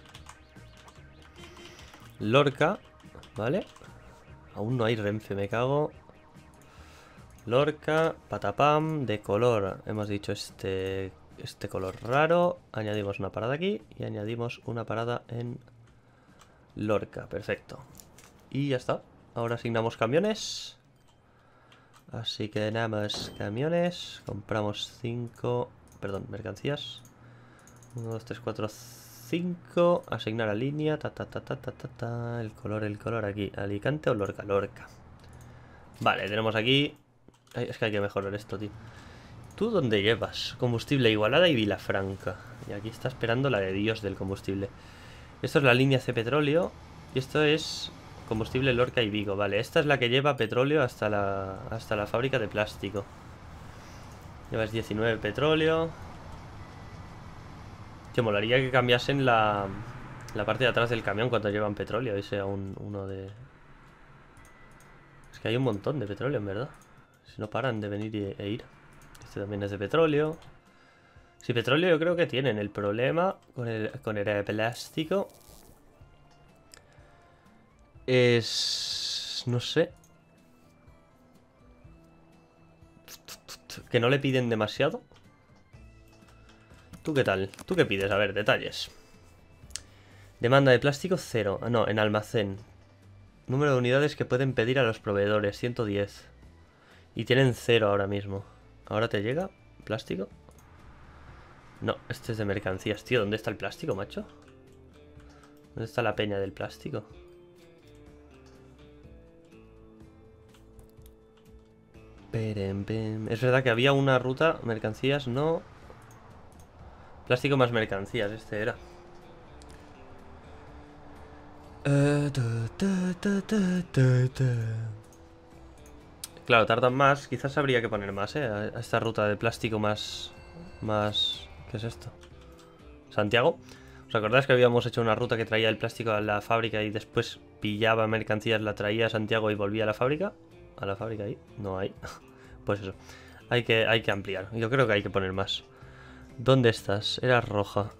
Lorca. ¿Vale? Aún no hay Renfe, me cago... Lorca, patapam, de color, hemos dicho este, este color raro, añadimos una parada aquí y añadimos una parada en Lorca, perfecto. Y ya está, ahora asignamos camiones, así que tenemos camiones, compramos cinco, perdón, mercancías, uno, dos, tres, cuatro, cinco, asignar a línea, ta ta ta ta ta ta ta, el color, el color aquí, Alicante o Lorca, Lorca. Vale, tenemos aquí... Es que hay que mejorar esto, tío. ¿Tú dónde llevas? Combustible Igualada y Vilafranca. Y aquí está esperando la de Dios del combustible. Esto es la línea C petróleo. Y esto es combustible Lorca y Vigo. Vale, esta es la que lleva petróleo hasta la, hasta la fábrica de plástico. Llevas diecinueve petróleo. Tío, molaría que cambiasen la, la parte de atrás del camión cuando llevan petróleo. Y sea un, uno de... Es que hay un montón de petróleo, en verdad. Si no paran de venir e ir. Este también es de petróleo. Si petróleo yo creo que tienen. El problema con el, con el plástico es... No sé. Que no le piden demasiado. ¿Tú qué tal? ¿Tú qué pides? A ver, detalles. Demanda de plástico cero. Ah, no, en almacén. Número de unidades que pueden pedir a los proveedores. ciento diez. Y tienen cero ahora mismo. ¿Ahora te llega plástico? No, este es de mercancías. Tío, ¿dónde está el plástico, macho? ¿Dónde está la peña del plástico? Es verdad que había una ruta, mercancías, no. Plástico más mercancías, este era. Claro, tardan más. Quizás habría que poner más, ¿eh? A esta ruta de plástico más... Más... ¿Qué es esto? Santiago. ¿Os acordáis que habíamos hecho una ruta que traía el plástico a la fábrica y después pillaba mercancías, la traía a Santiago y volvía a la fábrica? ¿A la fábrica ahí? No hay. Pues eso. Hay que, hay que ampliar. Yo creo que hay que poner más. ¿Dónde estás? Era roja.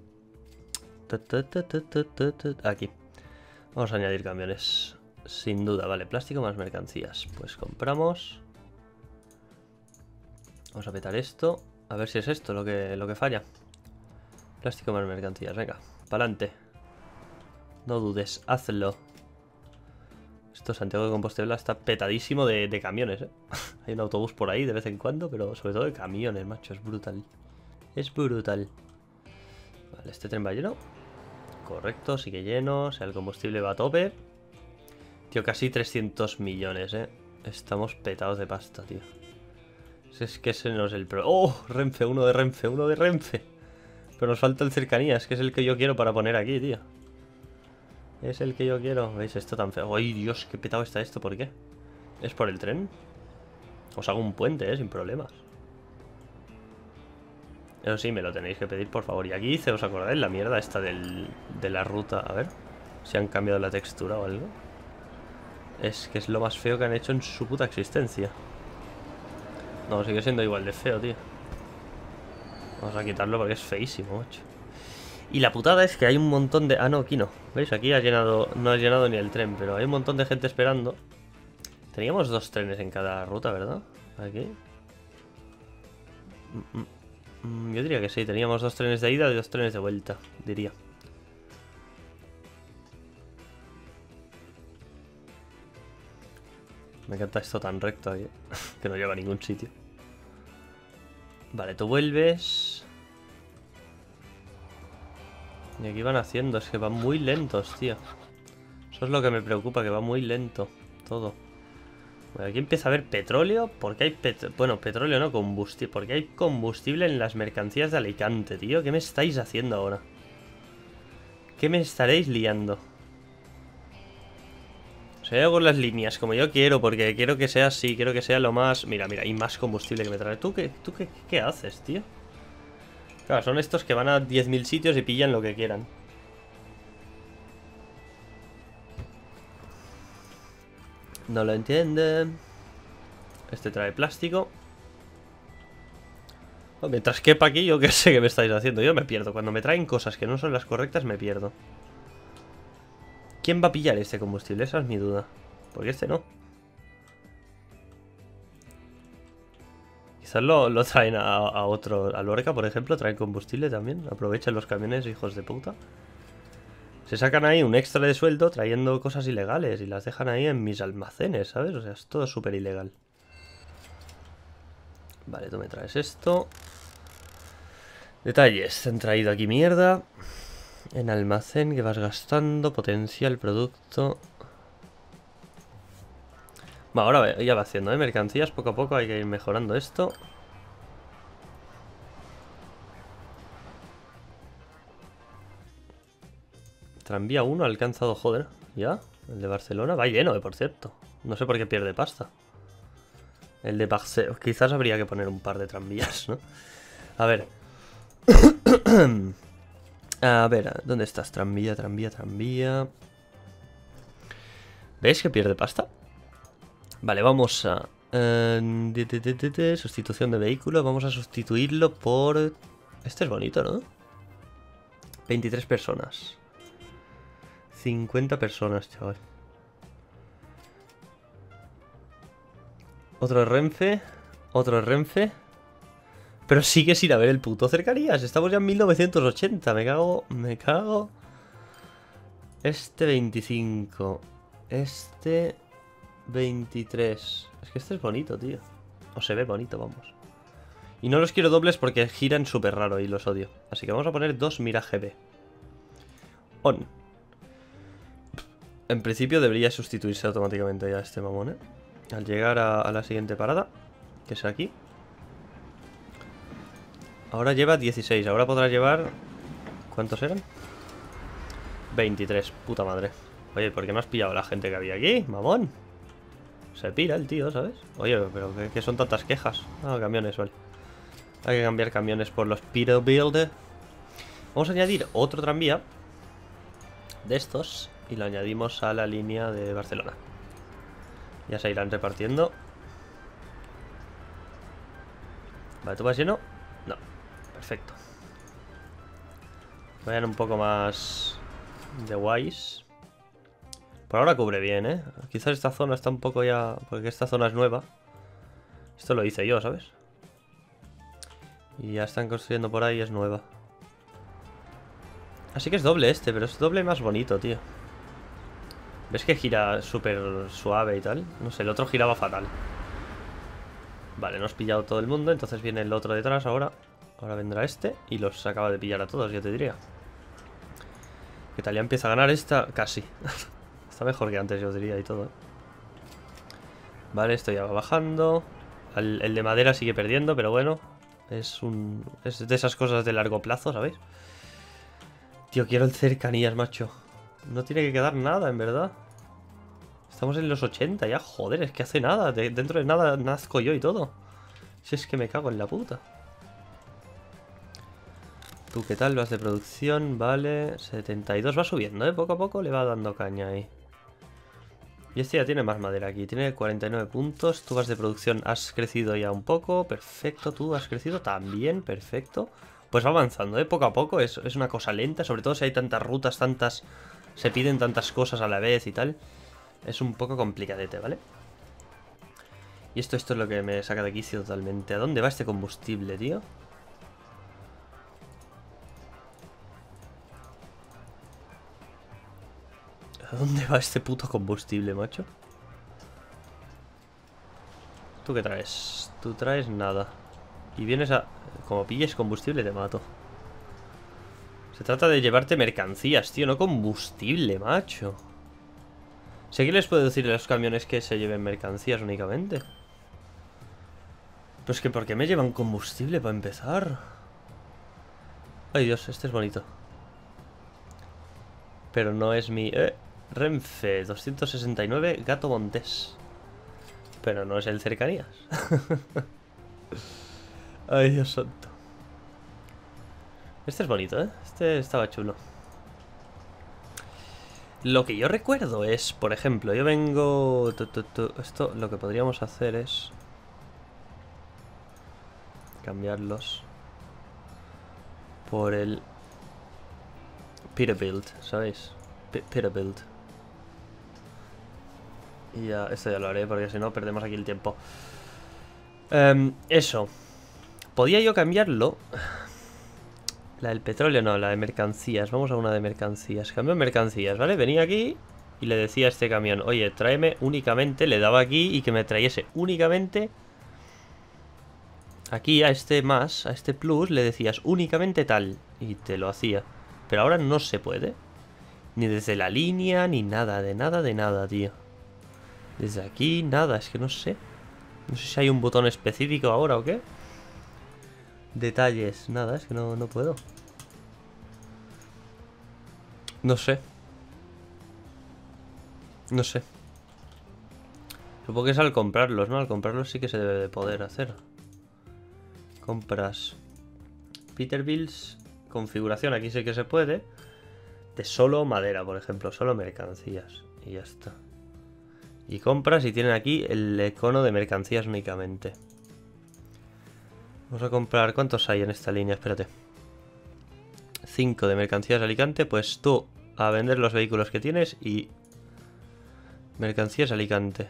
Aquí. Vamos a añadir camiones. Sin duda, vale. Plástico más mercancías. Pues compramos. Vamos a petar esto. A ver si es esto lo que, lo que falla. Plástico más mercancías. Venga, pa'lante. No dudes, hazlo. Esto Santiago de Compostela está petadísimo de, de camiones, ¿eh? Hay un autobús por ahí de vez en cuando, pero sobre todo de camiones, macho. Es brutal. Es brutal. Vale, este tren va lleno. Correcto, sigue lleno. O sea, el combustible va a tope. Tío, casi trescientos millones, ¿eh? Estamos petados de pasta, tío. Es que ese no es el pro... ¡Oh! Renfe, uno de Renfe, uno de Renfe. Pero nos falta el cercanías, que es el que yo quiero para poner aquí, tío. Es el que yo quiero. ¿Veis esto tan feo? ¡Ay, Dios! ¡Qué petado está esto! ¿Por qué? ¿Es por el tren? Os hago un puente, ¿eh? Sin problemas. Eso sí, me lo tenéis que pedir, por favor. Y aquí dice, ¿os acordáis? La mierda esta del, de la ruta. A ver si han cambiado la textura o algo. Es que es lo más feo que han hecho en su puta existencia. No, sigue siendo igual de feo, tío. Vamos a quitarlo porque es feísimo, macho. Y la putada es que hay un montón de... Ah, no, aquí no. ¿Veis? Aquí ha llenado... No ha llenado ni el tren, pero hay un montón de gente esperando. Teníamos dos trenes en cada ruta, ¿verdad? Aquí. Yo diría que sí. Teníamos dos trenes de ida y dos trenes de vuelta, diría. Me encanta esto tan recto aquí, que no lleva a ningún sitio. Vale, tú vuelves... Y aquí van haciendo, es que van muy lentos, tío. Eso es lo que me preocupa, que va muy lento todo. Bueno, aquí empieza a haber petróleo. Porque hay pet... Bueno, petróleo no, combustible. Porque hay combustible en las mercancías de Alicante, tío. ¿Qué me estáis haciendo ahora? ¿Qué me estaréis liando? O sea, hago las líneas como yo quiero, porque quiero que sea así, quiero que sea lo más... Mira, mira, hay más combustible que me trae. ¿Tú qué, tú qué, qué haces, tío? Claro, son estos que van a diez mil sitios y pillan lo que quieran. No lo entiende. Este trae plástico. Oh, mientras quepa aquí, yo qué sé qué me estáis haciendo. Yo me pierdo. Cuando me traen cosas que no son las correctas, me pierdo. ¿Quién va a pillar este combustible? Esa es mi duda. Porque este no. Quizás lo, lo traen a, a otro. A Lorca, por ejemplo, traen combustible también. Aprovechan los camiones, hijos de puta. Se sacan ahí un extra de sueldo trayendo cosas ilegales y las dejan ahí en mis almacenes, ¿sabes? O sea, es todo súper ilegal. Vale, tú me traes esto. Detalles. Te han traído aquí mierda. En almacén que vas gastando. Potencial producto. Bueno, ahora ya va haciendo, ¿eh? Mercancías, poco a poco hay que ir mejorando esto. Tranvía uno ha alcanzado, joder. ¿Ya? El de Barcelona va lleno, eh, por cierto. No sé por qué pierde pasta. El de Barcelona. Quizás habría que poner un par de tranvías, ¿no? A ver. A ver, ¿dónde estás? Tranvía, tranvía, tranvía. ¿Veis que pierde pasta? Vale, vamos a... Eh, sustitución de vehículo. Vamos a sustituirlo por... Este es bonito, ¿no? veintitrés personas. cincuenta personas, chaval. Otro Renfe. Otro Renfe. Pero sigue sin haber el puto cercanías. Estamos ya en mil novecientos ochenta. Me cago. Me cago. Este veinticinco. Este veintitrés. Es que este es bonito, tío. O se ve bonito, vamos. Y no los quiero dobles porque giran súper raro y los odio. Así que vamos a poner dos Mirage B. On. En principio debería sustituirse automáticamente ya este mamón, ¿eh? Al llegar a, a la siguiente parada, que es aquí. Ahora lleva dieciséis, ahora podrá llevar... ¿Cuántos eran? veintitrés, puta madre. Oye, ¿por qué no has pillado a la gente que había aquí, mamón? Se pira el tío, ¿sabes? Oye, pero ¿qué son tantas quejas? Ah, camiones, vale. Hay que cambiar camiones por los Peterbilt. Vamos a añadir otro tranvía de estos y lo añadimos a la línea de Barcelona. Ya se irán repartiendo. Vale, ¿tú vas lleno? No, perfecto. Vayan un poco más de guays. Por ahora cubre bien, ¿eh? Quizás esta zona está un poco ya... Porque esta zona es nueva. Esto lo hice yo, ¿sabes? Y ya están construyendo por ahí, es nueva. Así que es doble este, pero es doble más bonito, tío. ¿Ves que gira súper suave y tal? No sé, el otro giraba fatal. Vale, no has pillado todo el mundo, entonces viene el otro detrás ahora. Ahora vendrá este y los acaba de pillar a todos, yo te diría. ¿Qué tal? Ya empieza a ganar esta... Casi. Está mejor que antes, yo diría, y todo, ¿eh? Vale, esto ya va bajando. El, el de madera sigue perdiendo, pero bueno. Es un... Es de esas cosas de largo plazo, ¿sabéis? Tío, quiero el cercanías, macho. No tiene que quedar nada, en verdad. Estamos en los ochenta ya, joder, es que hace nada. De, dentro de nada nazco yo y todo. Si es que me cago en la puta. ¿Tú qué tal? Vas de producción, vale. setenta y dos, va subiendo, ¿eh? Poco a poco le va dando caña ahí. Y este ya tiene más madera aquí, tiene cuarenta y nueve puntos. Tú vas de producción, has crecido ya un poco. Perfecto, tú has crecido también, perfecto. Pues va avanzando, ¿eh? Poco a poco, es, es una cosa lenta. Sobre todo si hay tantas rutas, tantas... Se piden tantas cosas a la vez y tal. Es un poco complicadete, ¿vale? Y esto, esto es lo que me saca de quicio totalmente. ¿A dónde va este combustible, tío? ¿A dónde va este puto combustible, macho? ¿Tú qué traes? Tú traes nada. Y vienes a... Como pilles combustible te mato. Se trata de llevarte mercancías, tío, no combustible, macho. Sé que les puedo decir a los camiones que se lleven mercancías únicamente. Pero es que ¿por qué me llevan combustible para empezar? Ay, Dios, este es bonito. Pero no es mi... Eh, Renfe, doscientos sesenta y nueve, Gato Montés. Pero no es el Cercanías. Ay, Dios santo. Este es bonito, ¿eh? Este estaba chulo. Lo que yo recuerdo es, por ejemplo, yo vengo... Tu, tu, tu, esto lo que podríamos hacer es... Cambiarlos por el Peterbilt, ¿sabéis? P Peterbilt. Y ya, esto ya lo haré porque si no perdemos aquí el tiempo. Um, eso. Podía yo cambiarlo. La del petróleo no, la de mercancías. Vamos a una de mercancías. Cambio mercancías, ¿vale? Venía aquí y le decía a este camión, oye, tráeme únicamente, le daba aquí y que me trayese únicamente... Aquí a este más, a este plus, le decías únicamente tal. Y te lo hacía. Pero ahora no se puede. Ni desde la línea, ni nada, de nada, de nada, tío. Desde aquí, nada, es que no sé. No sé si hay un botón específico ahora o qué. Detalles, nada, es que no, no puedo. No sé. No sé. Supongo que es al comprarlos, ¿no? Al comprarlos sí que se debe de poder hacer. Compras Peterbilts. Configuración, aquí sí que se puede. De solo madera, por ejemplo. Solo mercancías. Y ya está. Y compras y tienen aquí el icono de mercancías únicamente. Vamos a comprar... ¿Cuántos hay en esta línea? Espérate. cinco de mercancías Alicante. Pues tú a vender los vehículos que tienes y... Mercancías Alicante.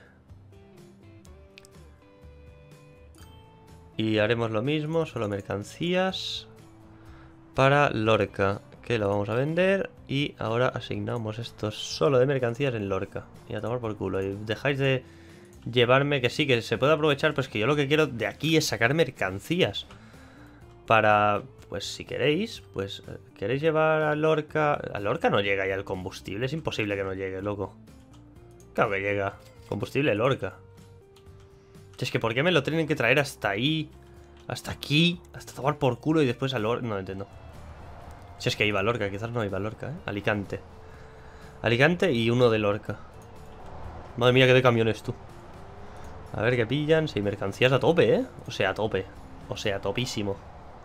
Y haremos lo mismo, solo mercancías para Lorca, que lo vamos a vender. Y ahora asignamos esto solo de mercancías en Lorca. Y a tomar por culo. Y dejáis de llevarme, que sí, que se puede aprovechar, pues que yo lo que quiero de aquí es sacar mercancías. Para, pues si queréis, pues queréis llevar a Lorca... A Lorca no llega ya el combustible, es imposible que no llegue, loco. Claro que llega. Combustible Lorca. Es que ¿por qué me lo tienen que traer hasta ahí? Hasta aquí, hasta tomar por culo y después a Lorca? No entiendo. Si es que iba a Lorca, quizás no iba a Lorca, ¿eh? Alicante. Alicante y uno de Lorca. Madre mía, qué de camiones tú. A ver qué pillan. Si hay mercancías a tope, ¿eh? O sea, a tope. O sea, topísimo.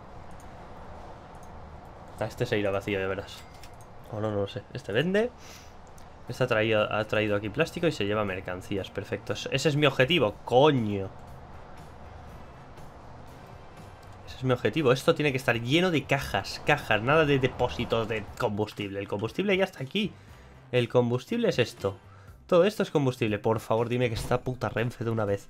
A este se irá vacío, ya verás. O no, no lo sé. Este vende. Este ha traído, ha traído aquí plástico y se lleva mercancías. Perfecto. Ese es mi objetivo. Coño. Ese es mi objetivo. Esto tiene que estar lleno de cajas. Cajas. Nada de depósitos de combustible. El combustible ya está aquí. El combustible es esto. Todo esto es combustible. Por favor, dime que está puta Renfe de una vez.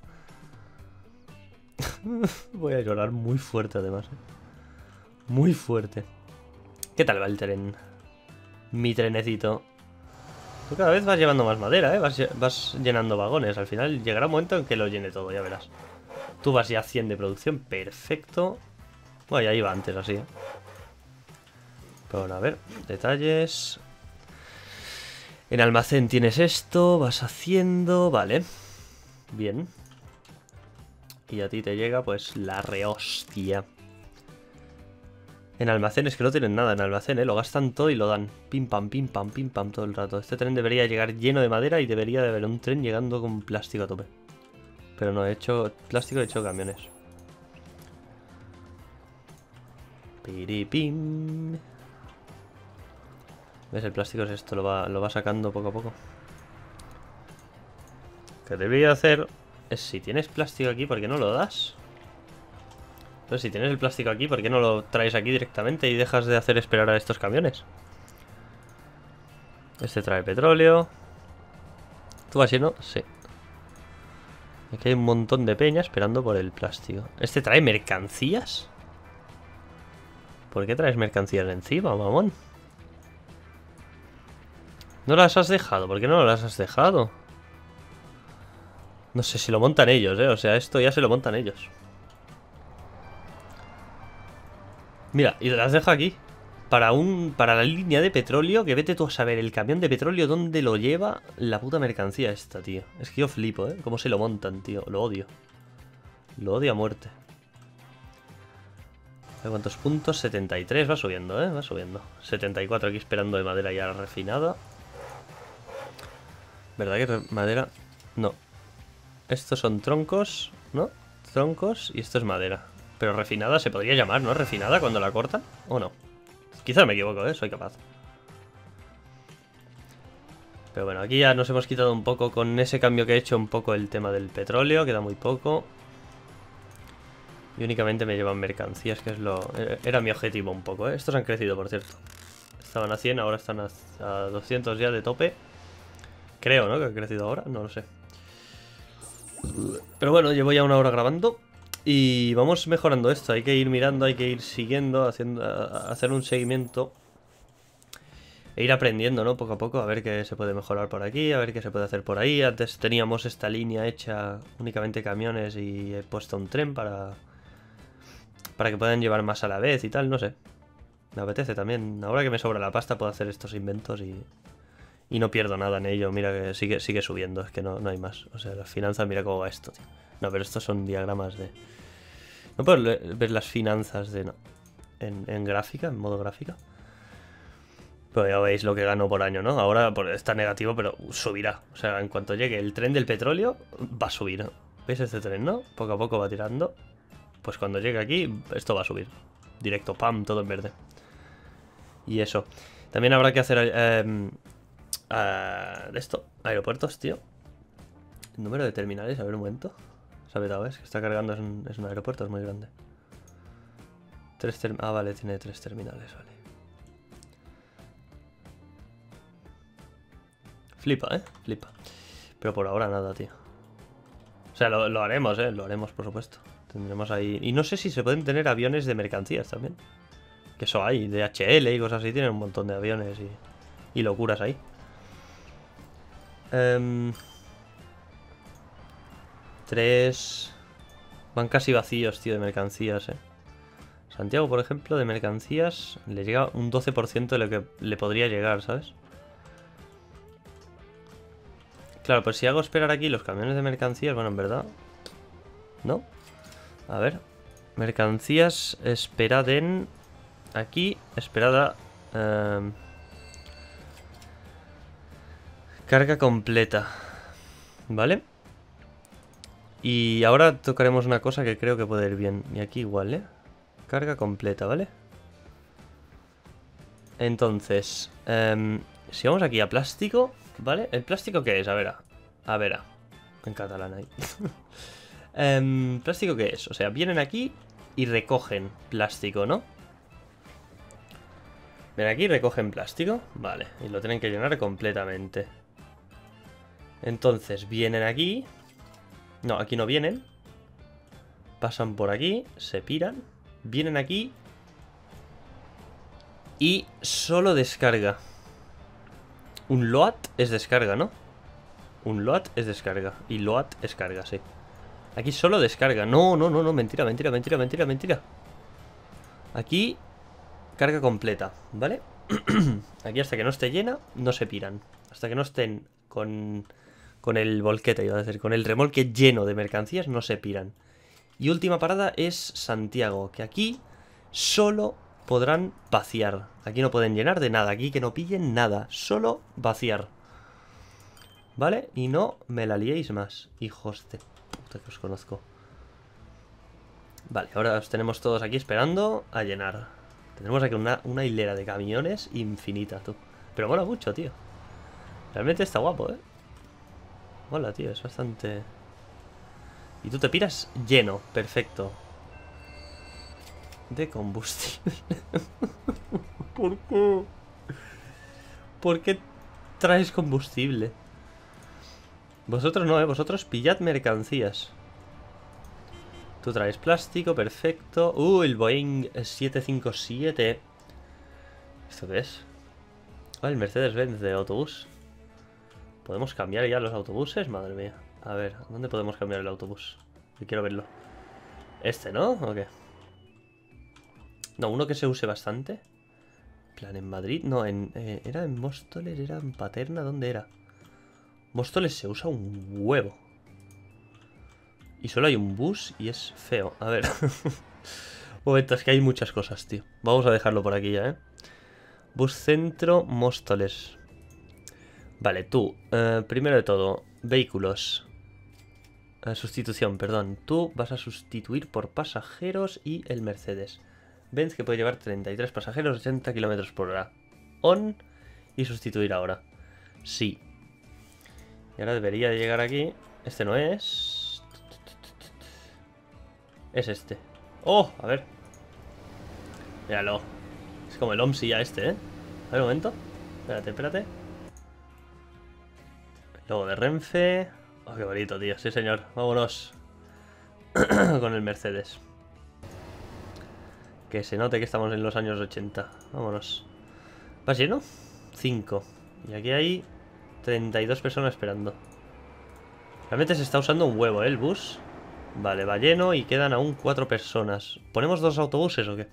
Voy a llorar muy fuerte además, ¿eh? Muy fuerte. ¿Qué tal va el tren? Mi trenecito. Tú cada vez vas llevando más madera, ¿eh? Vas, vas llenando vagones. Al final llegará un momento en que lo llene todo, ya verás. Tú vas ya a cien de producción. Perfecto. Bueno, ya iba antes así, ¿eh? Pero bueno, a ver. Detalles. En almacén tienes esto. Vas haciendo... Vale. Bien. Y a ti te llega, pues, la rehostia. En almacenes que no tienen nada en almacén, ¿eh? Lo gastan todo y lo dan. Pim pam, pim pam, pim pam todo el rato. Este tren debería llegar lleno de madera y debería de haber un tren llegando con plástico a tope. Pero no, he hecho plástico, he hecho camiones. Piripim. ¿Ves? El plástico es esto, lo va, lo va sacando poco a poco. Lo que debería hacer es, si tienes plástico aquí, ¿por qué no lo das? Pues si tienes el plástico aquí, ¿por qué no lo traes aquí directamente y dejas de hacer esperar a estos camiones? Este trae petróleo. ¿Tú vas lleno? Sí. Aquí hay un montón de peña esperando por el plástico. ¿Este trae mercancías? ¿Por qué traes mercancías encima, mamón? ¿No las has dejado? ¿Por qué no las has dejado? No sé si lo montan ellos, eh. O sea, esto ya se lo montan ellos. Mira, y las deja aquí. Para un para la línea de petróleo, que vete tú a saber el camión de petróleo dónde lo lleva la puta mercancía esta, tío. Es que yo flipo, ¿eh? Cómo se lo montan, tío. Lo odio. Lo odio a muerte. ¿De cuántos puntos? setenta y tres. Va subiendo, ¿eh? Va subiendo. setenta y cuatro aquí esperando de madera ya refinada. ¿Verdad que madera? No. Estos son troncos, ¿no? Troncos y esto es madera. Pero refinada se podría llamar, ¿no? ¿Refinada cuando la cortan? ¿O no? Quizá me equivoco, ¿eh? Soy capaz. Pero bueno, aquí ya nos hemos quitado un poco con ese cambio que he hecho un poco el tema del petróleo. Queda muy poco. Y únicamente me llevan mercancías, que es lo... Era mi objetivo un poco, ¿eh? Estos han crecido, por cierto. Estaban a cien, ahora están a, a doscientos ya de tope. Creo, ¿no? Que han crecido ahora, no lo sé. Pero bueno, llevo ya una hora grabando. Y vamos mejorando esto, hay que ir mirando, hay que ir siguiendo, haciendo, a, hacer un seguimiento e ir aprendiendo, ¿no? Poco a poco, a ver qué se puede mejorar por aquí, a ver qué se puede hacer por ahí. Antes teníamos esta línea hecha únicamente camiones y he puesto un tren para, para que puedan llevar más a la vez y tal, no sé. Me apetece también, ahora que me sobra la pasta puedo hacer estos inventos y, y no pierdo nada en ello. Mira que sigue, sigue subiendo, es que no, no hay más. O sea, las finanzas, mira cómo va esto, tío. No, pero estos son diagramas de... No puedo ver las finanzas de... No. En, en gráfica, en modo gráfica. Pero ya veis lo que gano por año, ¿no? Ahora pues, está negativo, pero subirá. O sea, en cuanto llegue el tren del petróleo, va a subir. ¿Veis este tren, no? Poco a poco va tirando. Pues cuando llegue aquí, esto va a subir. Directo, pam, todo en verde. Y eso. También habrá que hacer... Eh, eh, de esto, aeropuertos, tío. El número de terminales, a ver un momento. Se ha vetado, ¿ves? Que está cargando, es un, es un aeropuerto, es muy grande. Tres term ah, vale, tiene tres terminales, vale. Flipa, ¿eh? Flipa. Pero por ahora nada, tío. O sea, lo, lo haremos, ¿eh? Lo haremos, por supuesto. Tendremos ahí... Y no sé si se pueden tener aviones de mercancías también. Que eso hay, de H L y cosas así. Tienen un montón de aviones y, y locuras ahí. Um... Tres... Van casi vacíos, tío, de mercancías, eh. Santiago, por ejemplo, de mercancías le llega un doce por ciento de lo que le podría llegar, ¿sabes? Claro, pues si hago esperar aquí los camiones de mercancías, bueno, en verdad... ¿No? A ver. Mercancías, esperad en... Aquí, esperada... Eh... Carga completa. ¿Vale? Y ahora tocaremos una cosa que creo que puede ir bien. Y aquí igual, ¿eh? Carga completa, ¿vale? Entonces, eh, si vamos aquí a plástico, ¿vale? ¿El plástico qué es? A ver, a, a ver, a, en catalán ahí. eh, ¿Plástico qué es? O sea, vienen aquí y recogen plástico, ¿no? Ven aquí y recogen plástico. Vale, y lo tienen que llenar completamente. Entonces, vienen aquí. No, aquí no vienen. Pasan por aquí, se piran. Vienen aquí. Y solo descarga. Un load es descarga, ¿no? Un load es descarga. Y load es carga, sí. Aquí solo descarga. No, no, no, no, mentira, mentira, mentira, mentira, mentira. Aquí carga completa, ¿vale? Aquí hasta que no esté llena, no se piran. Hasta que no estén con, con el volquete, iba a decir, con el remolque lleno de mercancías, no se piran. Y última parada es Santiago, que aquí solo podrán vaciar. Aquí no pueden llenar de nada. Aquí que no pillen nada. Solo vaciar. ¿Vale? Y no me la liéis más. Hijos de puta que os conozco. Vale, ahora os tenemos todos aquí esperando a llenar. Tendremos aquí una, una hilera de camiones infinita, tú. Pero mola mucho, tío. Realmente está guapo, ¿eh? Mola, tío, es bastante... Y tú te piras lleno, perfecto. De combustible. ¿Por qué? ¿Por qué traes combustible? Vosotros no, ¿eh? Vosotros pillad mercancías. Tú traes plástico, perfecto. Uh, el Boeing siete cinco siete. ¿Esto qué es? Ah, el Mercedes-Benz de autobús. ¿Podemos cambiar ya los autobuses? Madre mía. A ver, ¿dónde podemos cambiar el autobús? Yo quiero verlo. Este, ¿no? ¿O qué? No, uno que se use bastante. En plan, en Madrid. No, en, eh, era en Móstoles, era en Paterna. ¿Dónde era? Móstoles se usa un huevo. Y solo hay un bus y es feo. A ver. Momento, es que hay muchas cosas, tío. Vamos a dejarlo por aquí ya, ¿eh? Bus centro, Móstoles. Vale, tú. Eh, primero de todo, vehículos. Eh, sustitución, perdón. Tú vas a sustituir por pasajeros y el Mercedes. Benz que puede llevar treinta y tres pasajeros, ochenta kilómetros por hora. On. Y sustituir ahora. Sí. Y ahora debería de llegar aquí. Este no es. Es este. ¡Oh! A ver. Míralo. Es como el OMSI ya este, ¿eh? A ver, un momento. Espérate, espérate. El logo de Renfe. Oh, qué bonito, tío. Sí, señor. Vámonos. Con el Mercedes. Que se note que estamos en los años ochenta. Vámonos. ¿Vas lleno? cinco. Y aquí hay treinta y dos personas esperando. Realmente se está usando un huevo, ¿eh? El bus. Vale, va lleno y quedan aún cuatro personas. ¿Ponemos dos autobuses o qué?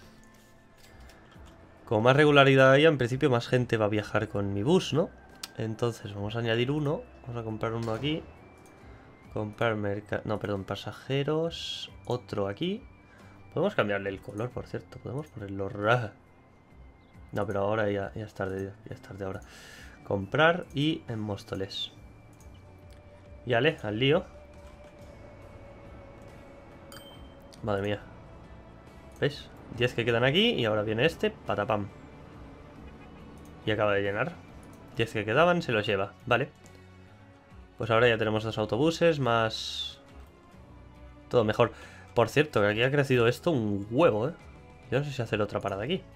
Como más regularidad haya, en principio más gente va a viajar con mi bus, ¿no? Entonces vamos a añadir uno. Vamos a comprar uno aquí. Comprar merca... No, perdón, pasajeros. Otro aquí. Podemos cambiarle el color, por cierto. Podemos ponerlo... No, pero ahora ya, ya es tarde. Ya es tarde ahora. Comprar y en Móstoles. Y ale, al lío. Madre mía. ¿Veis? diez que quedan aquí y ahora viene este, patapam. Y acaba de llenar. diez que quedaban, se los lleva. Vale. Pues ahora ya tenemos dos autobuses, más... Todo mejor. Por cierto, que aquí ha crecido esto un huevo, ¿eh? Yo no sé si hacer otra parada aquí.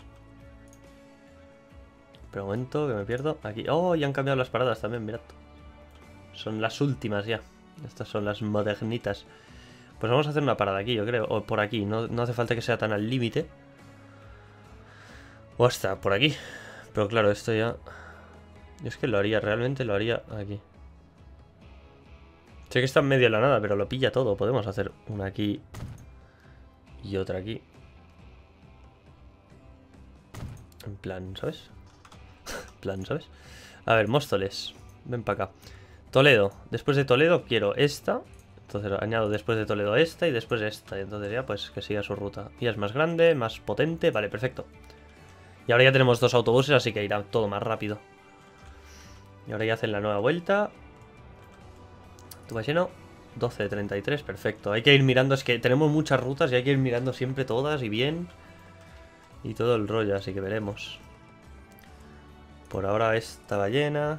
Pero un momento, que me pierdo. Aquí. Oh, ya han cambiado las paradas también, mirad. Son las últimas ya. Estas son las modernitas. Pues vamos a hacer una parada aquí, yo creo. O por aquí. No, no hace falta que sea tan al límite. O hasta por aquí. Pero claro, esto ya... Yo es que lo haría, realmente lo haría aquí. Sé que está en medio de la nada, pero lo pilla todo. Podemos hacer una aquí y otra aquí. En plan, ¿sabes? En plan, ¿sabes? A ver, Móstoles. Ven para acá. Toledo. Después de Toledo quiero esta. Entonces añado después de Toledo esta y después esta. Y entonces ya pues que siga su ruta. Y es más grande, más potente. Vale, perfecto. Y ahora ya tenemos dos autobuses, así que irá todo más rápido. Y ahora ya hacen la nueva vuelta. ¿Tú vas lleno? doce de treinta y tres, perfecto. Hay que ir mirando, es que tenemos muchas rutas y hay que ir mirando siempre todas y bien. Y todo el rollo, así que veremos. Por ahora esta va llena.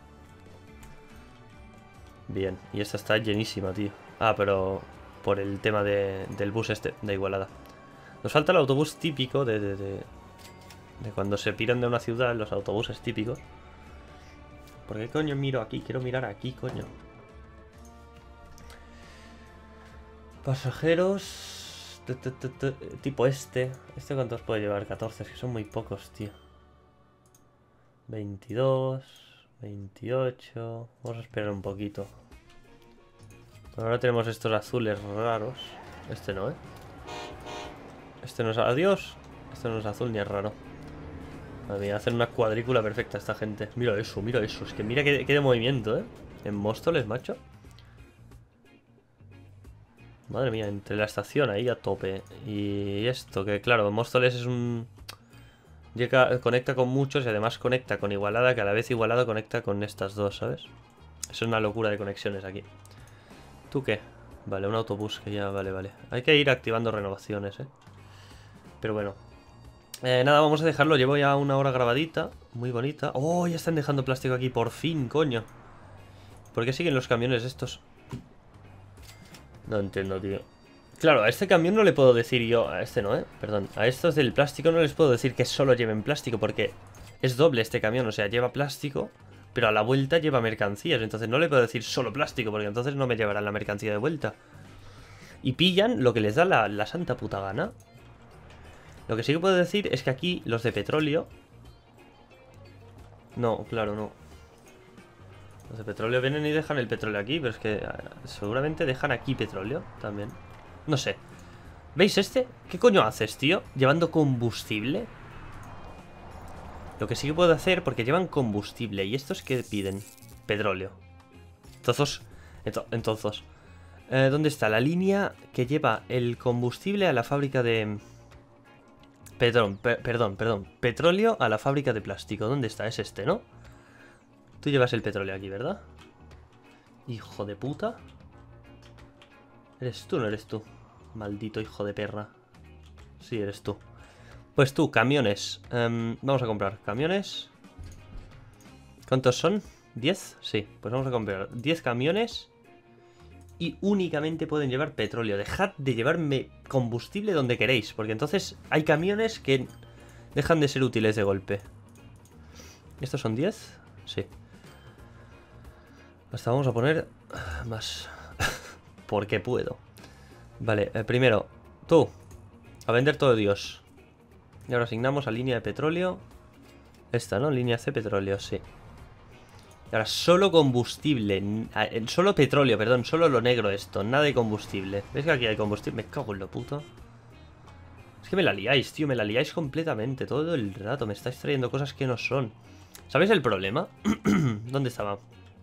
Bien, y esta está llenísima, tío. Ah, pero por el tema de, del bus este, de Igualada. Nos falta el autobús típico de, de, de, de cuando se piran de una ciudad, los autobuses típicos. ¿Por qué coño miro aquí? Quiero mirar aquí, coño. Pasajeros... T -t -t -t tipo este. ¿Este cuántos puede llevar? catorce, es que son muy pocos, tío. veintidós... veintiocho... Vamos a esperar un poquito. Ahora tenemos estos azules raros. Este no, ¿eh? Este no es... Adiós. Este no es azul ni es raro. Madre mía, hacen una cuadrícula perfecta esta gente. Mira eso, mira eso. Es que mira que, que de movimiento, ¿eh? En Móstoles, macho. Madre mía, entre la estación ahí a tope. Y esto, que claro, Móstoles es un... Llega, conecta con muchos y además conecta con Igualada, que a la vez Igualada conecta con estas dos, ¿sabes? Es una locura de conexiones aquí. ¿Tú qué? Vale, un autobús que ya... Vale, vale. Hay que ir activando renovaciones, ¿eh? Pero bueno. Eh, nada, vamos a dejarlo. Llevo ya una hora grabadita. Muy bonita. ¡Oh! Ya están dejando plástico aquí. Por fin, coño. ¿Por qué siguen los camiones estos? No entiendo, tío. Claro, a este camión no le puedo decir yo... A este no, ¿eh? Perdón. A estos del plástico no les puedo decir que solo lleven plástico, porque es doble este camión. O sea, lleva plástico, pero a la vuelta lleva mercancías. Entonces no le puedo decir solo plástico, porque entonces no me llevarán la mercancía de vuelta. Y pillan lo que les da la, la santa puta gana. Lo que sí que puedo decir es que aquí los de petróleo... No, claro, no. Los de petróleo vienen y dejan el petróleo aquí, pero es que uh, seguramente dejan aquí petróleo también. No sé. ¿Veis este? ¿Qué coño haces, tío? ¿Llevando combustible? Lo que sí que puedo hacer, porque llevan combustible. ¿Y estos qué piden? Petróleo. Entonces... Entonces... Eh, ¿Dónde está la línea que lleva el combustible a la fábrica de... Perdón, per perdón, perdón. Petróleo a la fábrica de plástico. ¿Dónde está? Es este, ¿no? Tú llevas el petróleo aquí, ¿verdad? Hijo de puta. ¿Eres tú o no eres tú? Maldito hijo de perra. Sí, eres tú. Pues tú, camiones. um, Vamos a comprar camiones. ¿Cuántos son? ¿diez? Sí, pues vamos a comprar diez camiones. Y únicamente pueden llevar petróleo. Dejad de llevarme combustible donde queréis, porque entonces hay camiones que dejan de ser útiles de golpe. ¿Estos son diez? Sí. Hasta vamos a poner más. Porque puedo. Vale, eh, primero, tú, a vender todo Dios. Y ahora asignamos a línea de petróleo. Esta, ¿no? Línea C petróleo, sí. Y ahora solo combustible. Solo petróleo, perdón, solo lo negro esto. Nada de combustible. ¿Ves que aquí hay combustible? Me cago en lo puto. Es que me la liáis, tío, me la liáis completamente. Todo el rato me estáis trayendo cosas que no son. ¿Sabéis el problema? ¿Dónde estaba?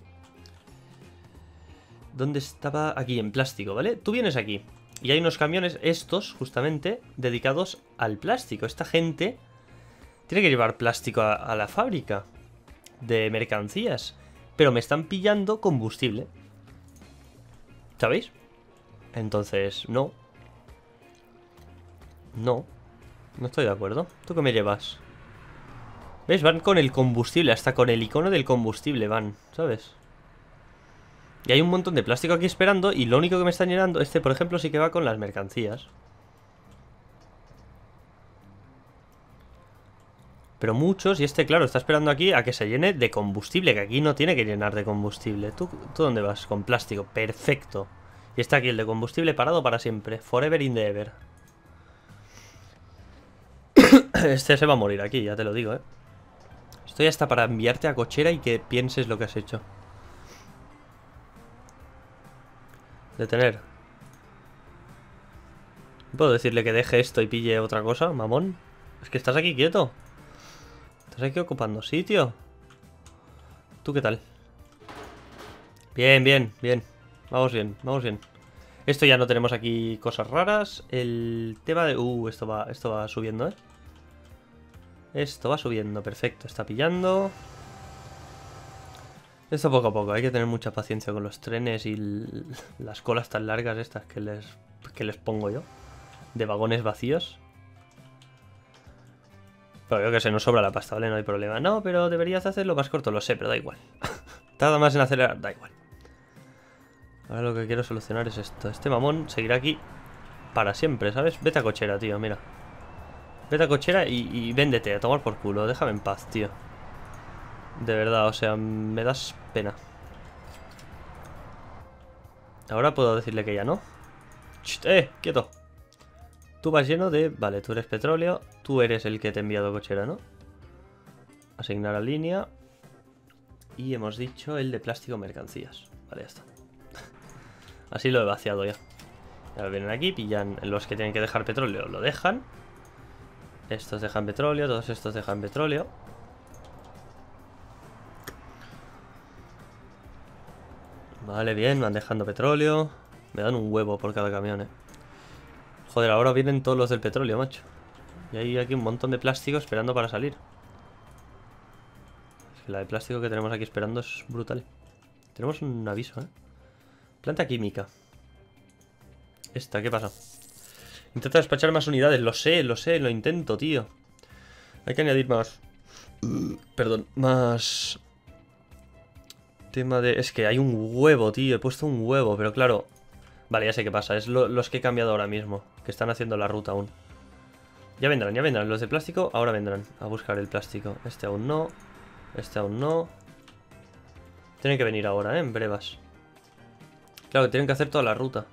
¿Dónde estaba? Aquí, en plástico, ¿vale? Tú vienes aquí y hay unos camiones, estos, justamente, dedicados al plástico. Esta gente tiene que llevar plástico a, a la fábrica de mercancías, pero me están pillando combustible, ¿sabéis? Entonces, no. No. No estoy de acuerdo. ¿Tú qué me llevas? ¿Ves? Van con el combustible, hasta con el icono del combustible van, ¿sabes? Y hay un montón de plástico aquí esperando. Y lo único que me están llenando, este por ejemplo sí que va con las mercancías. Pero muchos, y este claro, está esperando aquí a que se llene de combustible. Que aquí no tiene que llenar de combustible. ¿Tú, tú dónde vas? Con plástico, perfecto. Y está aquí el de combustible parado para siempre. Forever in the ever. Este se va a morir aquí, ya te lo digo, eh. Estoy hasta para enviarte a cochera y que pienses lo que has hecho. Detener. ¿Puedo decirle que deje esto y pille otra cosa, mamón? Es que estás aquí quieto. Estás aquí ocupando sitio. ¿Tú qué tal? Bien, bien, bien. Vamos bien, vamos bien. Esto ya no tenemos aquí cosas raras. El tema de... Uh, esto va, esto va subiendo, ¿eh? Esto va subiendo, perfecto. Está pillando. Esto poco a poco, hay que tener mucha paciencia con los trenes y las colas tan largas estas que les, que les pongo yo. De vagones vacíos. Pero creo que se nos sobra la pasta, ¿vale? No hay problema. No, pero deberías hacerlo más corto, lo sé, pero da igual. Tarda más en acelerar, da igual. Ahora lo que quiero solucionar es esto. Este mamón seguirá aquí para siempre, ¿sabes? Vete a cochera, tío, mira. Vete a cochera y, y véndete, a tomar por culo. Déjame en paz, tío. De verdad, o sea, me das pena. Ahora puedo decirle que ya no. ¡Chut! ¡Eh! ¡Quieto! Tú vas lleno de... Vale, tú eres petróleo. Tú eres el que te he enviado cochera, ¿no? Asignar a línea. Y hemos dicho el de plástico mercancías. Vale, ya está. Así lo he vaciado ya. Ahora vienen aquí, pillan los que tienen que dejar petróleo. Lo dejan. Estos dejan petróleo, todos estos dejan petróleo. Vale, bien, van dejando petróleo. Me dan un huevo por cada camión, eh. Joder, ahora vienen todos los del petróleo, macho. Y hay aquí un montón de plástico esperando para salir. Es que la de plástico que tenemos aquí esperando es brutal. Tenemos un aviso, eh. Planta química. Esta, ¿qué pasa? Intenta despachar más unidades. Lo sé, lo sé, lo intento, tío. Hay que añadir más. Perdón, más... Tema de... Es que hay un huevo, tío. He puesto un huevo, pero claro... Vale, ya sé qué pasa. Es lo, los que he cambiado ahora mismo. Que están haciendo la ruta aún. Ya vendrán, ya vendrán. Los de plástico ahora vendrán a buscar el plástico. Este aún no. Este aún no. Tienen que venir ahora, ¿eh? En brevas. Claro, que tienen que hacer toda la ruta.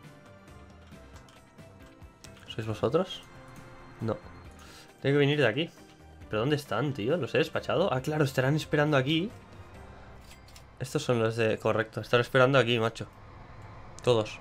¿Sois vosotros? No. Tienen que venir de aquí. ¿Pero dónde están, tío? ¿Los he despachado? Ah, claro, estarán esperando aquí. Estos son los de... Correcto, están esperando aquí, macho. Todos.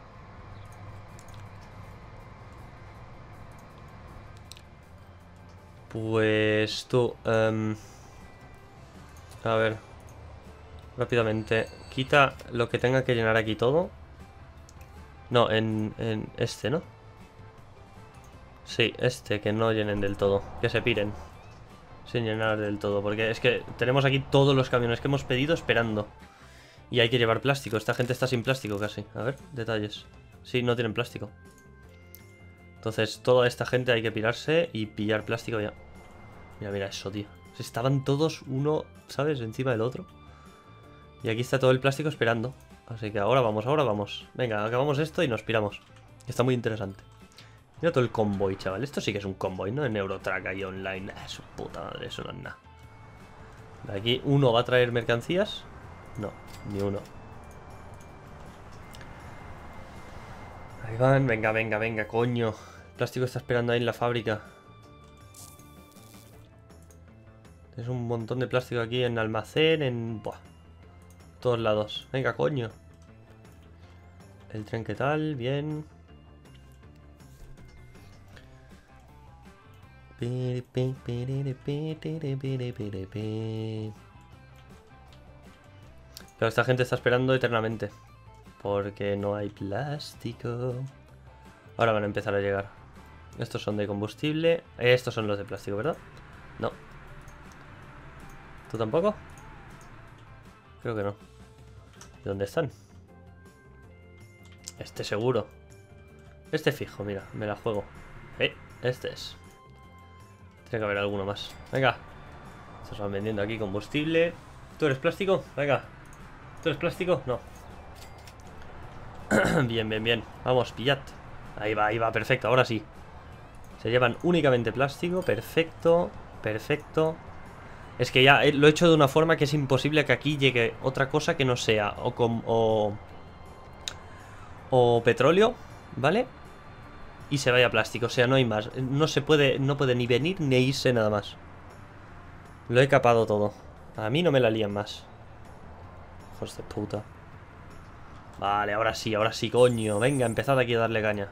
Pues tú... Um... A ver. Rápidamente. Quita lo que tenga que llenar aquí todo. No, en, en este, ¿no? Sí, este, que no llenen del todo. Que se piren. Sin llenar del todo. Porque es que tenemos aquí todos los camiones que hemos pedido esperando. Y hay que llevar plástico. Esta gente está sin plástico casi. A ver, detalles. Sí, no tienen plástico. Entonces, toda esta gente hay que pirarse y pillar plástico ya. Mira, mira eso, tío. Estaban todos uno, ¿sabes? Encima del otro. Y aquí está todo el plástico esperando. Así que ahora vamos, ahora vamos. Venga, acabamos esto y nos piramos. Está muy interesante. Mira todo el convoy, chaval. Esto sí que es un convoy, ¿no? En Eurotrack y online. Ah, su puta madre, eso no es nada. De aquí uno va a traer mercancías. No, ni uno. Ahí van, venga, venga, venga, coño. El plástico está esperando ahí en la fábrica. Tienes un montón de plástico aquí en almacén, en... Buah. Todos lados. Venga, coño. El tren, ¿qué tal? Bien. Pero esta gente está esperando eternamente. Porque no hay plástico. Ahora van a empezar a llegar. Estos son de combustible. Estos son los de plástico, ¿verdad? No. ¿Tú tampoco? Creo que no. ¿De dónde están? Este seguro. Este fijo, mira, me la juego. Eh, este es. Tiene que haber alguno más. Venga. Estos van vendiendo aquí combustible. ¿Tú eres plástico? Venga. ¿Tú eres plástico? No. Bien, bien, bien. Vamos, pillad. Ahí va, ahí va, perfecto, ahora sí. Se llevan únicamente plástico. Perfecto, perfecto. Es que ya lo he hecho de una forma que es imposible que aquí llegue otra cosa que no sea o con o, o petróleo, ¿vale? Y se vaya plástico, o sea, no hay más. No se puede, no puede ni venir ni irse nada más. Lo he capado todo. A mí no me la lían más. Hijos de puta. Vale, ahora sí, ahora sí, coño. Venga, empezad aquí a darle caña.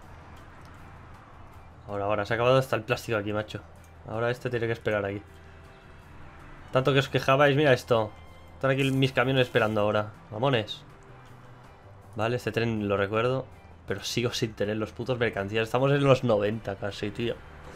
Ahora, ahora, se ha acabado hasta el plástico aquí, macho. Ahora este tiene que esperar aquí. Tanto que os quejabais, mira esto. Están aquí mis camiones esperando ahora. Mamones. Vale, este tren lo recuerdo. Pero sigo sin tener los putos mercancías. Estamos en los noventa casi, tío.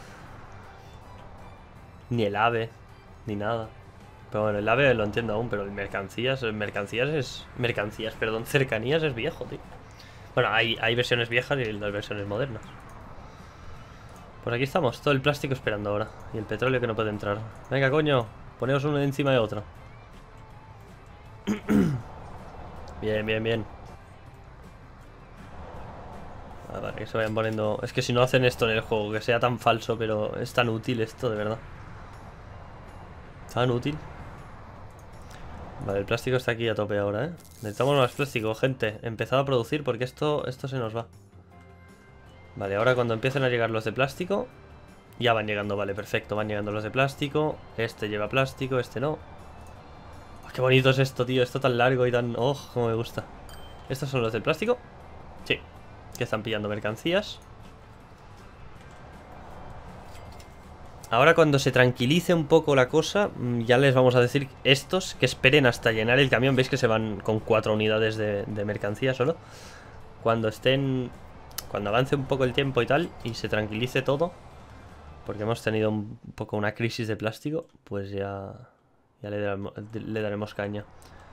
Ni el AVE, ni nada. Pero bueno, el AVE lo entiendo aún, pero el mercancías, el mercancías es... Mercancías, perdón, cercanías es viejo, tío. Bueno, hay, hay versiones viejas y las versiones modernas. Pues aquí estamos, todo el plástico esperando ahora. Y el petróleo que no puede entrar. Venga, coño, poneos uno encima de otro. Bien, bien, bien. Ah, vale, que se vayan poniendo... Es que si no hacen esto en el juego, que sea tan falso, pero es tan útil esto, de verdad. Tan útil. Vale, el plástico está aquí a tope ahora, ¿eh? Necesitamos más plástico, gente. Empezad a producir porque esto, esto se nos va. Vale, ahora cuando empiecen a llegar los de plástico... Ya van llegando, vale, perfecto. Van llegando los de plástico. Este lleva plástico, este no. Oh, qué bonito es esto, tío. Esto tan largo y tan... Oh, cómo me gusta. ¿Estos son los de plástico? Sí. Que están pillando mercancías. Ahora cuando se tranquilice un poco la cosa, ya les vamos a decir estos que esperen hasta llenar el camión. Veis que se van con cuatro unidades de, de mercancía solo. Cuando estén... Cuando avance un poco el tiempo y tal, y se tranquilice todo, porque hemos tenido un poco una crisis de plástico, pues ya... Ya le daremos, le daremos caña.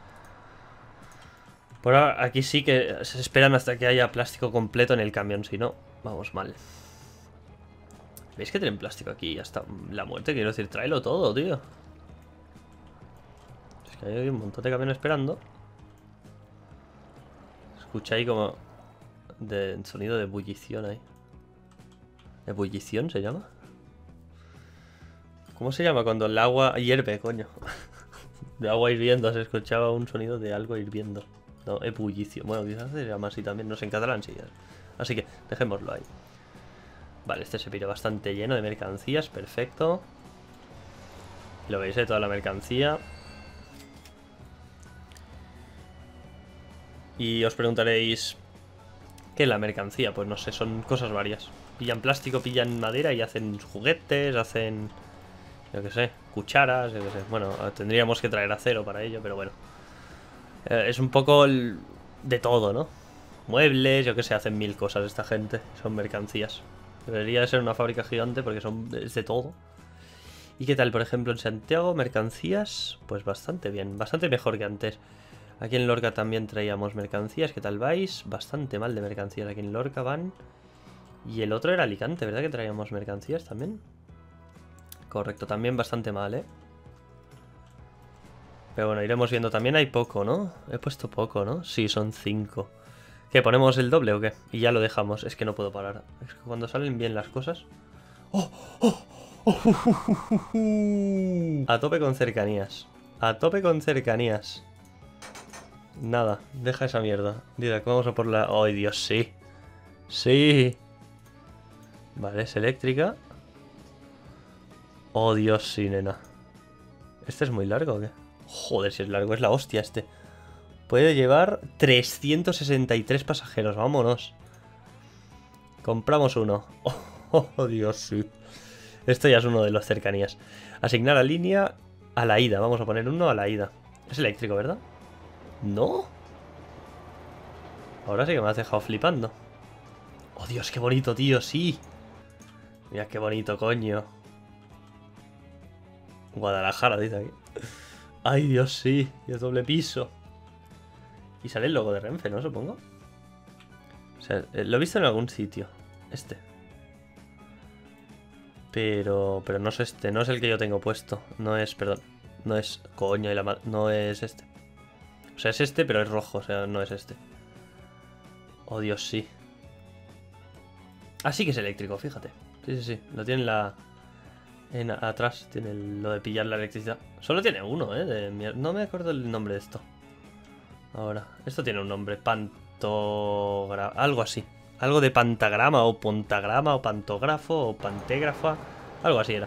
Por ahora, aquí sí que se esperan hasta que haya plástico completo en el camión, si no, vamos mal. ¿Veis que tienen plástico aquí hasta la muerte? Quiero decir, tráelo todo, tío. Es que hay un montón de camiones esperando. Escucha ahí como... de sonido de ebullición ahí. ¿Ebullición se llama? ¿Cómo se llama cuando el agua hierve, coño? De agua hirviendo, se escuchaba un sonido de algo hirviendo. No, ebullición. Bueno, quizás se llama así también, no sé, en catalán sí. Así que dejémoslo ahí. Vale, este se pide bastante lleno de mercancías, perfecto. Lo veis, ¿eh? Toda la mercancía. Y os preguntaréis... ¿qué es la mercancía? Pues no sé, son cosas varias. Pillan plástico, pillan madera y hacen juguetes, hacen... yo qué sé, cucharas, yo qué sé. Bueno, tendríamos que traer acero para ello, pero bueno. Eh, es un poco el... de todo, ¿no? Muebles, yo qué sé, hacen mil cosas esta gente. Son mercancías. Debería de ser una fábrica gigante porque son es de todo. ¿Y qué tal, por ejemplo, en Santiago, mercancías? Pues bastante bien, bastante mejor que antes. Aquí en Lorca también traíamos mercancías. ¿Qué tal vais? Bastante mal de mercancías. Aquí en Lorca van. Y el otro era Alicante, ¿verdad que traíamos mercancías también? Correcto, también bastante mal, ¿eh? Pero bueno, iremos viendo. También hay poco, ¿no? He puesto poco, ¿no? Sí, son cinco. ¿Qué, ponemos el doble o qué? Y ya lo dejamos. Es que no puedo parar. Es que cuando salen bien las cosas... ¡Oh! ¡Oh! ¡Oh! A tope con cercanías. A tope con cercanías. Nada, deja esa mierda. Mira, vamos a por la... ¡ay, Dios, sí! ¡Sí! Vale, es eléctrica. ¡Oh, Dios, sí, nena! ¿Este es muy largo o qué? Joder, si es largo, es la hostia este. Puede llevar trescientos sesenta y tres pasajeros, vámonos. Compramos uno. ¡Oh, oh Dios, sí! Esto ya es uno de los cercanías. Asignar a línea a la ida. Vamos a poner uno a la ida. Es eléctrico, ¿verdad? ¿No? Ahora sí que me has dejado flipando. ¡Oh, Dios, qué bonito, tío! ¡Sí! Mira qué bonito, coño. Guadalajara, dice aquí. ¡Ay, Dios, sí! Y es doble piso. Y sale el logo de Renfe, ¿no? Supongo. O sea, lo he visto en algún sitio. Este. Pero... pero no es este. No es el que yo tengo puesto. No es, perdón. No es... coño, y la ma- no es este. O sea, es este, pero es rojo. O sea, no es este. Oh, Dios, sí. Ah, sí que es eléctrico, fíjate. Sí, sí, sí. Lo tiene en la... en atrás. Tiene el- lo de pillar la electricidad. Solo tiene uno, ¿eh? De mier- no me acuerdo el nombre de esto. Ahora. Esto tiene un nombre. Pantogra... algo así. Algo de pantagrama o pontagrama o pantógrafo o pantégrafa. Algo así era.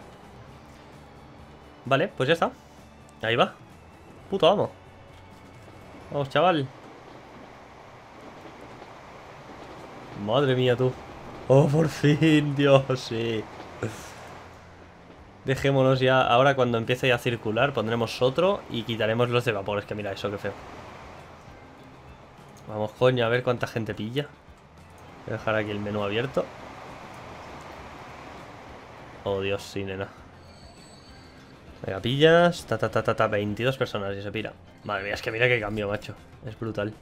Vale, pues ya está. Ahí va. Puto amo. Vamos, chaval. Madre mía, tú. Oh, por fin, Dios, sí. Dejémonos ya. Ahora cuando empiece ya a circular pondremos otro y quitaremos los de vapor. Es que mira eso, qué feo. Vamos, coño, a ver cuánta gente pilla. Voy a dejar aquí el menú abierto. Oh, Dios, sí, nena. Venga, pillas. Ta, ta, ta, ta, ta. veintidós personas y se pira. Madre mía, es que mira qué cambio, macho. Es brutal.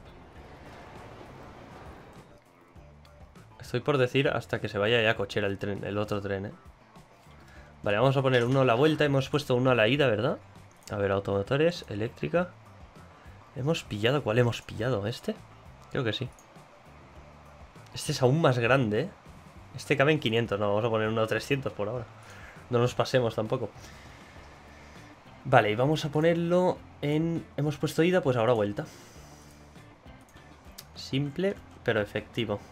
Estoy por decir hasta que se vaya ya a cochera el tren, el otro tren, eh. Vale, vamos a poner uno a la vuelta. Hemos puesto uno a la ida, ¿verdad? A ver, automotores, eléctrica. ¿Hemos pillado? ¿Cuál hemos pillado? ¿Este? Creo que sí. Este es aún más grande, ¿eh? Este cabe en quinientos, no, vamos a poner uno a trescientos por ahora. No nos pasemos tampoco. Vale, y vamos a ponerlo en... hemos puesto ida, pues ahora vuelta. Simple, pero efectivo.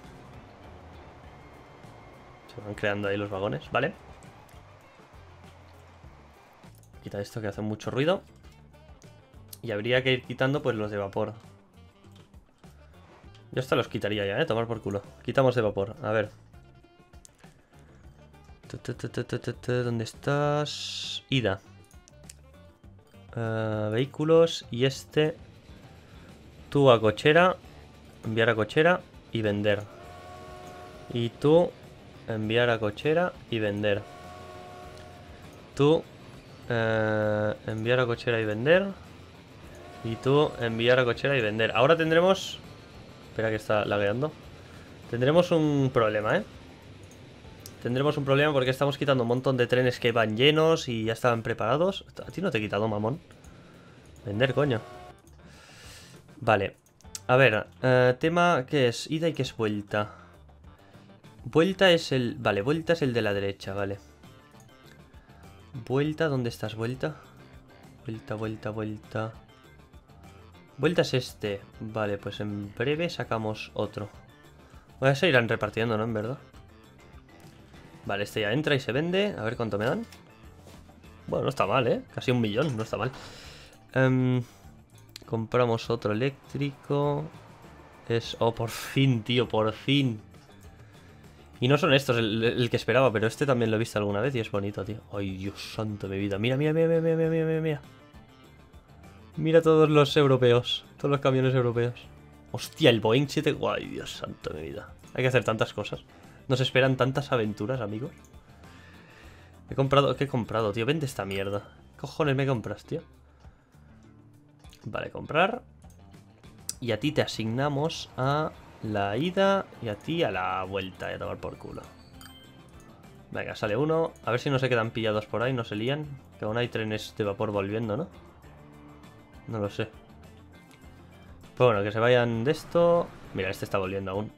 Se van creando ahí los vagones, ¿vale? Quita esto que hace mucho ruido. Y habría que ir quitando pues los de vapor. Yo hasta los quitaría ya, ¿eh? Tomar por culo. Quitamos de vapor, a ver. ¿Dónde estás? Ida. Uh, vehículos. Y este. Tú a cochera. Enviar a cochera. y vender. Y tú, enviar a cochera y vender. Tú, eh, enviar a cochera y vender. Y tú, enviar a cochera y vender. Ahora tendremos... Espera que está lagueando. Tendremos un problema, ¿eh? Tendremos un problema porque estamos quitando un montón de trenes que van llenos y ya estaban preparados. A ti no te he quitado, mamón. Vender, coño. Vale. A ver, eh, tema que es ida y que es vuelta. Vuelta es el... Vale, vuelta es el de la derecha, vale. Vuelta, ¿dónde estás? Vuelta. Vuelta, vuelta, vuelta. Vuelta es este. Vale, pues en breve sacamos otro. Bueno, se irán repartiendo, ¿no? En verdad. Vale, este ya entra y se vende. A ver cuánto me dan. Bueno, no está mal, ¿eh? Casi un millón, no está mal. Um, compramos otro eléctrico. Es... Oh, por fin, tío, por fin. Y no son estos el, el que esperaba, pero este también lo he visto alguna vez y es bonito, tío. Ay, Dios santo de mi vida. Mira, mira, mira, mira, mira, mira, mira, mira. Mira todos los europeos. Todos los camiones europeos. Hostia, el Boeing siete... Ay, Dios santo de mi vida. Hay que hacer tantas cosas. Nos esperan tantas aventuras, amigos. He comprado... ¿Qué he comprado, tío? Vende esta mierda. ¿Qué cojones me compras, tío? Vale, comprar. Y a ti te asignamos a la ida y a ti a la vuelta. Y a tomar por culo. Venga, sale uno. A ver si no se quedan pillados por ahí, no se lían. Que aún hay trenes de vapor volviendo, ¿no? No lo sé. Pues bueno, que se vayan de esto. Mira, este está volviendo aún.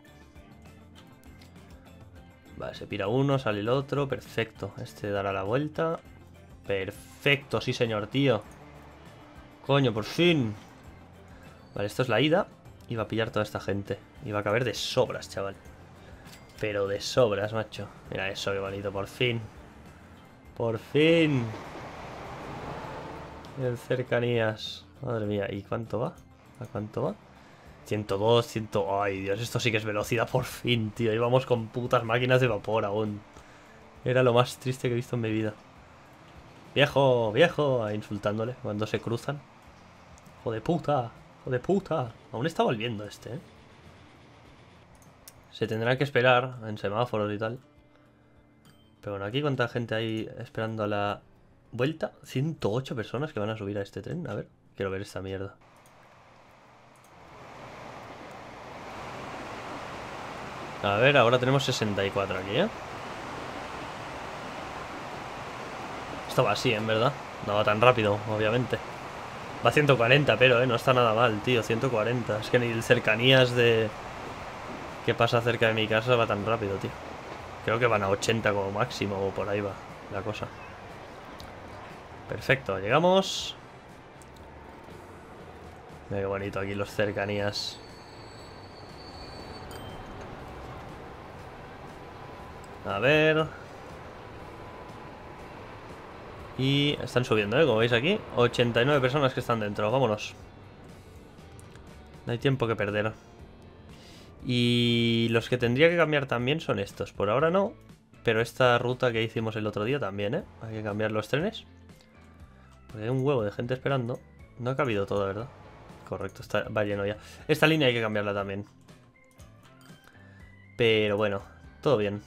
Vale, se pira uno, sale el otro. Perfecto. Este dará la vuelta. Perfecto, sí señor, tío. Coño, por fin. Vale, esto es la ida. Y va a pillar toda esta gente. Y va a caber de sobras, chaval. Pero de sobras, macho. Mira eso, qué bonito, por fin. Por fin. En cercanías. Madre mía, ¿y cuánto va? ¿A cuánto va? ciento dos, cien... Ay, Dios, esto sí que es velocidad por fin, tío. Íbamos con putas máquinas de vapor aún. Era lo más triste que he visto en mi vida. Viejo, viejo, ahí insultándole cuando se cruzan. Hijo de puta, hijo de puta. Aún está volviendo este, ¿eh? Se tendrá que esperar en semáforos y tal. Pero bueno, aquí cuánta gente hay esperando a la vuelta. ciento ocho personas que van a subir a este tren. A ver, quiero ver esta mierda. A ver, ahora tenemos sesenta y cuatro aquí, ¿eh? Esto va así, en verdad. No va tan rápido, obviamente. Va a ciento cuarenta, pero, ¿eh? No está nada mal, tío. ciento cuarenta. Es que ni el cercanías de... ¿Qué pasa cerca de mi casa va tan rápido, tío? Creo que van a ochenta como máximo o por ahí va la cosa. Perfecto, llegamos. Mira qué bonito aquí los cercanías. A ver. Y están subiendo, ¿eh? Como veis aquí, ochenta y nueve personas que están dentro. Vámonos. No hay tiempo que perder. Y los que tendría que cambiar también son estos. Por ahora no, pero esta ruta que hicimos el otro día también, ¿eh? Hay que cambiar los trenes. Porque hay un huevo de gente esperando. No ha cabido todo, ¿verdad? Correcto, está, va lleno ya. Esta línea hay que cambiarla también. Pero bueno, todo bien.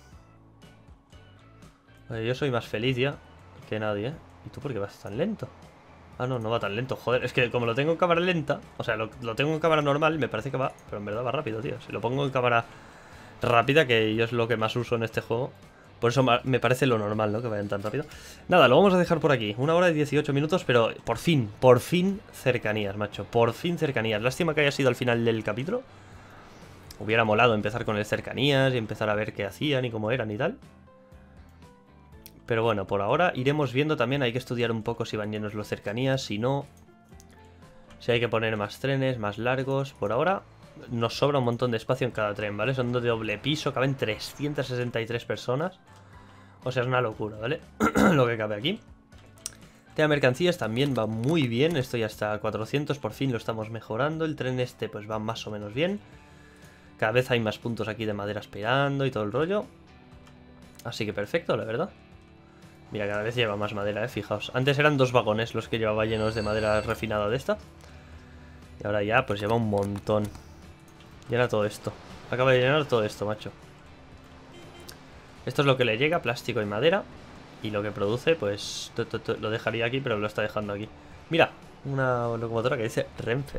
Oye, yo soy más feliz ya que nadie, ¿eh? ¿Y tú por qué vas tan lento? Ah, no, no va tan lento, joder. Es que como lo tengo en cámara lenta, o sea, lo, lo tengo en cámara normal, me parece que va, pero en verdad va rápido, tío. Si lo pongo en cámara rápida, que yo es lo que más uso en este juego, por eso me parece lo normal, ¿no? Que vayan tan rápido. Nada, lo vamos a dejar por aquí. Una hora y dieciocho minutos, pero por fin, por fin cercanías, macho. Por fin cercanías. Lástima que haya sido al final del capítulo. Hubiera molado empezar con el cercanías y empezar a ver qué hacían y cómo eran y tal. Pero bueno, por ahora iremos viendo también. Hay que estudiar un poco si van llenos los cercanías, si no, si hay que poner más trenes, más largos. Por ahora nos sobra un montón de espacio en cada tren, ¿vale? Son de doble piso, caben trescientas sesenta y tres personas. O sea, es una locura, ¿vale? Lo que cabe aquí. Tema mercancías también va muy bien. Esto ya está a cuatrocientos, por fin lo estamos mejorando. El tren este pues va más o menos bien. Cada vez hay más puntos aquí de madera esperando y todo el rollo. Así que perfecto, la verdad. Mira, cada vez lleva más madera, eh, fijaos. Antes eran dos vagones los que llevaba llenos de madera refinada de esta. Y ahora ya, pues lleva un montón. Llena todo esto. Acaba de llenar todo esto, macho. Esto es lo que le llega, plástico y madera. Y lo que produce, pues tu, tu, tu, lo dejaría aquí, pero lo está dejando aquí. Mira, una locomotora que dice Renfe.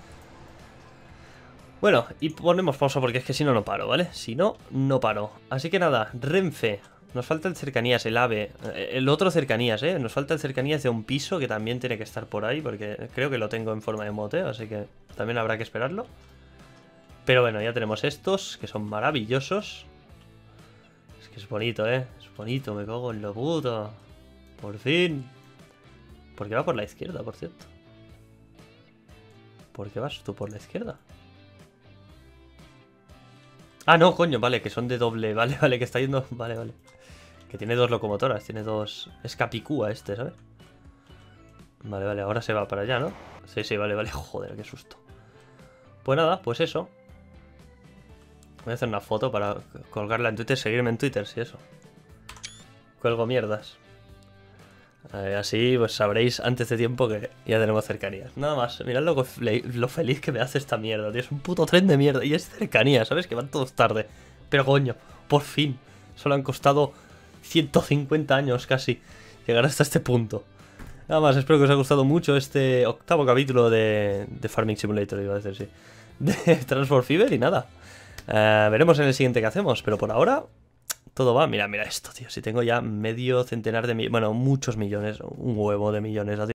Bueno, y ponemos pausa porque es que si no, no paro, ¿vale? Si no, no paro. Así que nada, Renfe. Nos falta el cercanías, el AVE. El otro cercanías, ¿eh? Nos falta el cercanías de un piso que también tiene que estar por ahí, porque creo que lo tengo en forma de mote, así que también habrá que esperarlo. Pero bueno, ya tenemos estos, que son maravillosos. Es que es bonito, ¿eh? Es bonito, me cago en lo puto. Por fin. ¿Por qué va por la izquierda, por cierto? ¿Por qué vas tú por la izquierda? Ah, no, coño, vale, que son de doble. Vale, vale, que está yendo... Vale, vale. Que tiene dos locomotoras, tiene dos... Es Capicúa este, ¿sabes? Vale, vale, ahora se va para allá, ¿no? Sí, sí, vale, vale. Joder, qué susto. Pues nada, pues eso. Voy a hacer una foto para colgarla en Twitter, seguirme en Twitter, si eso. Cuelgo mierdas. Eh, así pues sabréis antes de tiempo que ya tenemos cercanías. Nada más, mirad lo, lo feliz que me hace esta mierda, tío. Es un puto tren de mierda. Y es cercanía, ¿sabes? Que van todos tarde. Pero coño, por fin. Solo han costado ciento cincuenta años casi llegar hasta este punto. Nada más, espero que os haya gustado mucho este octavo capítulo de, de Farming Simulator, iba a decir, sí. De Transport Fever y nada. Uh, veremos en el siguiente que hacemos, pero por ahora... Todo va, mira, mira esto, tío. Si tengo ya medio centenar de millones, bueno, muchos millones, un huevo de millones.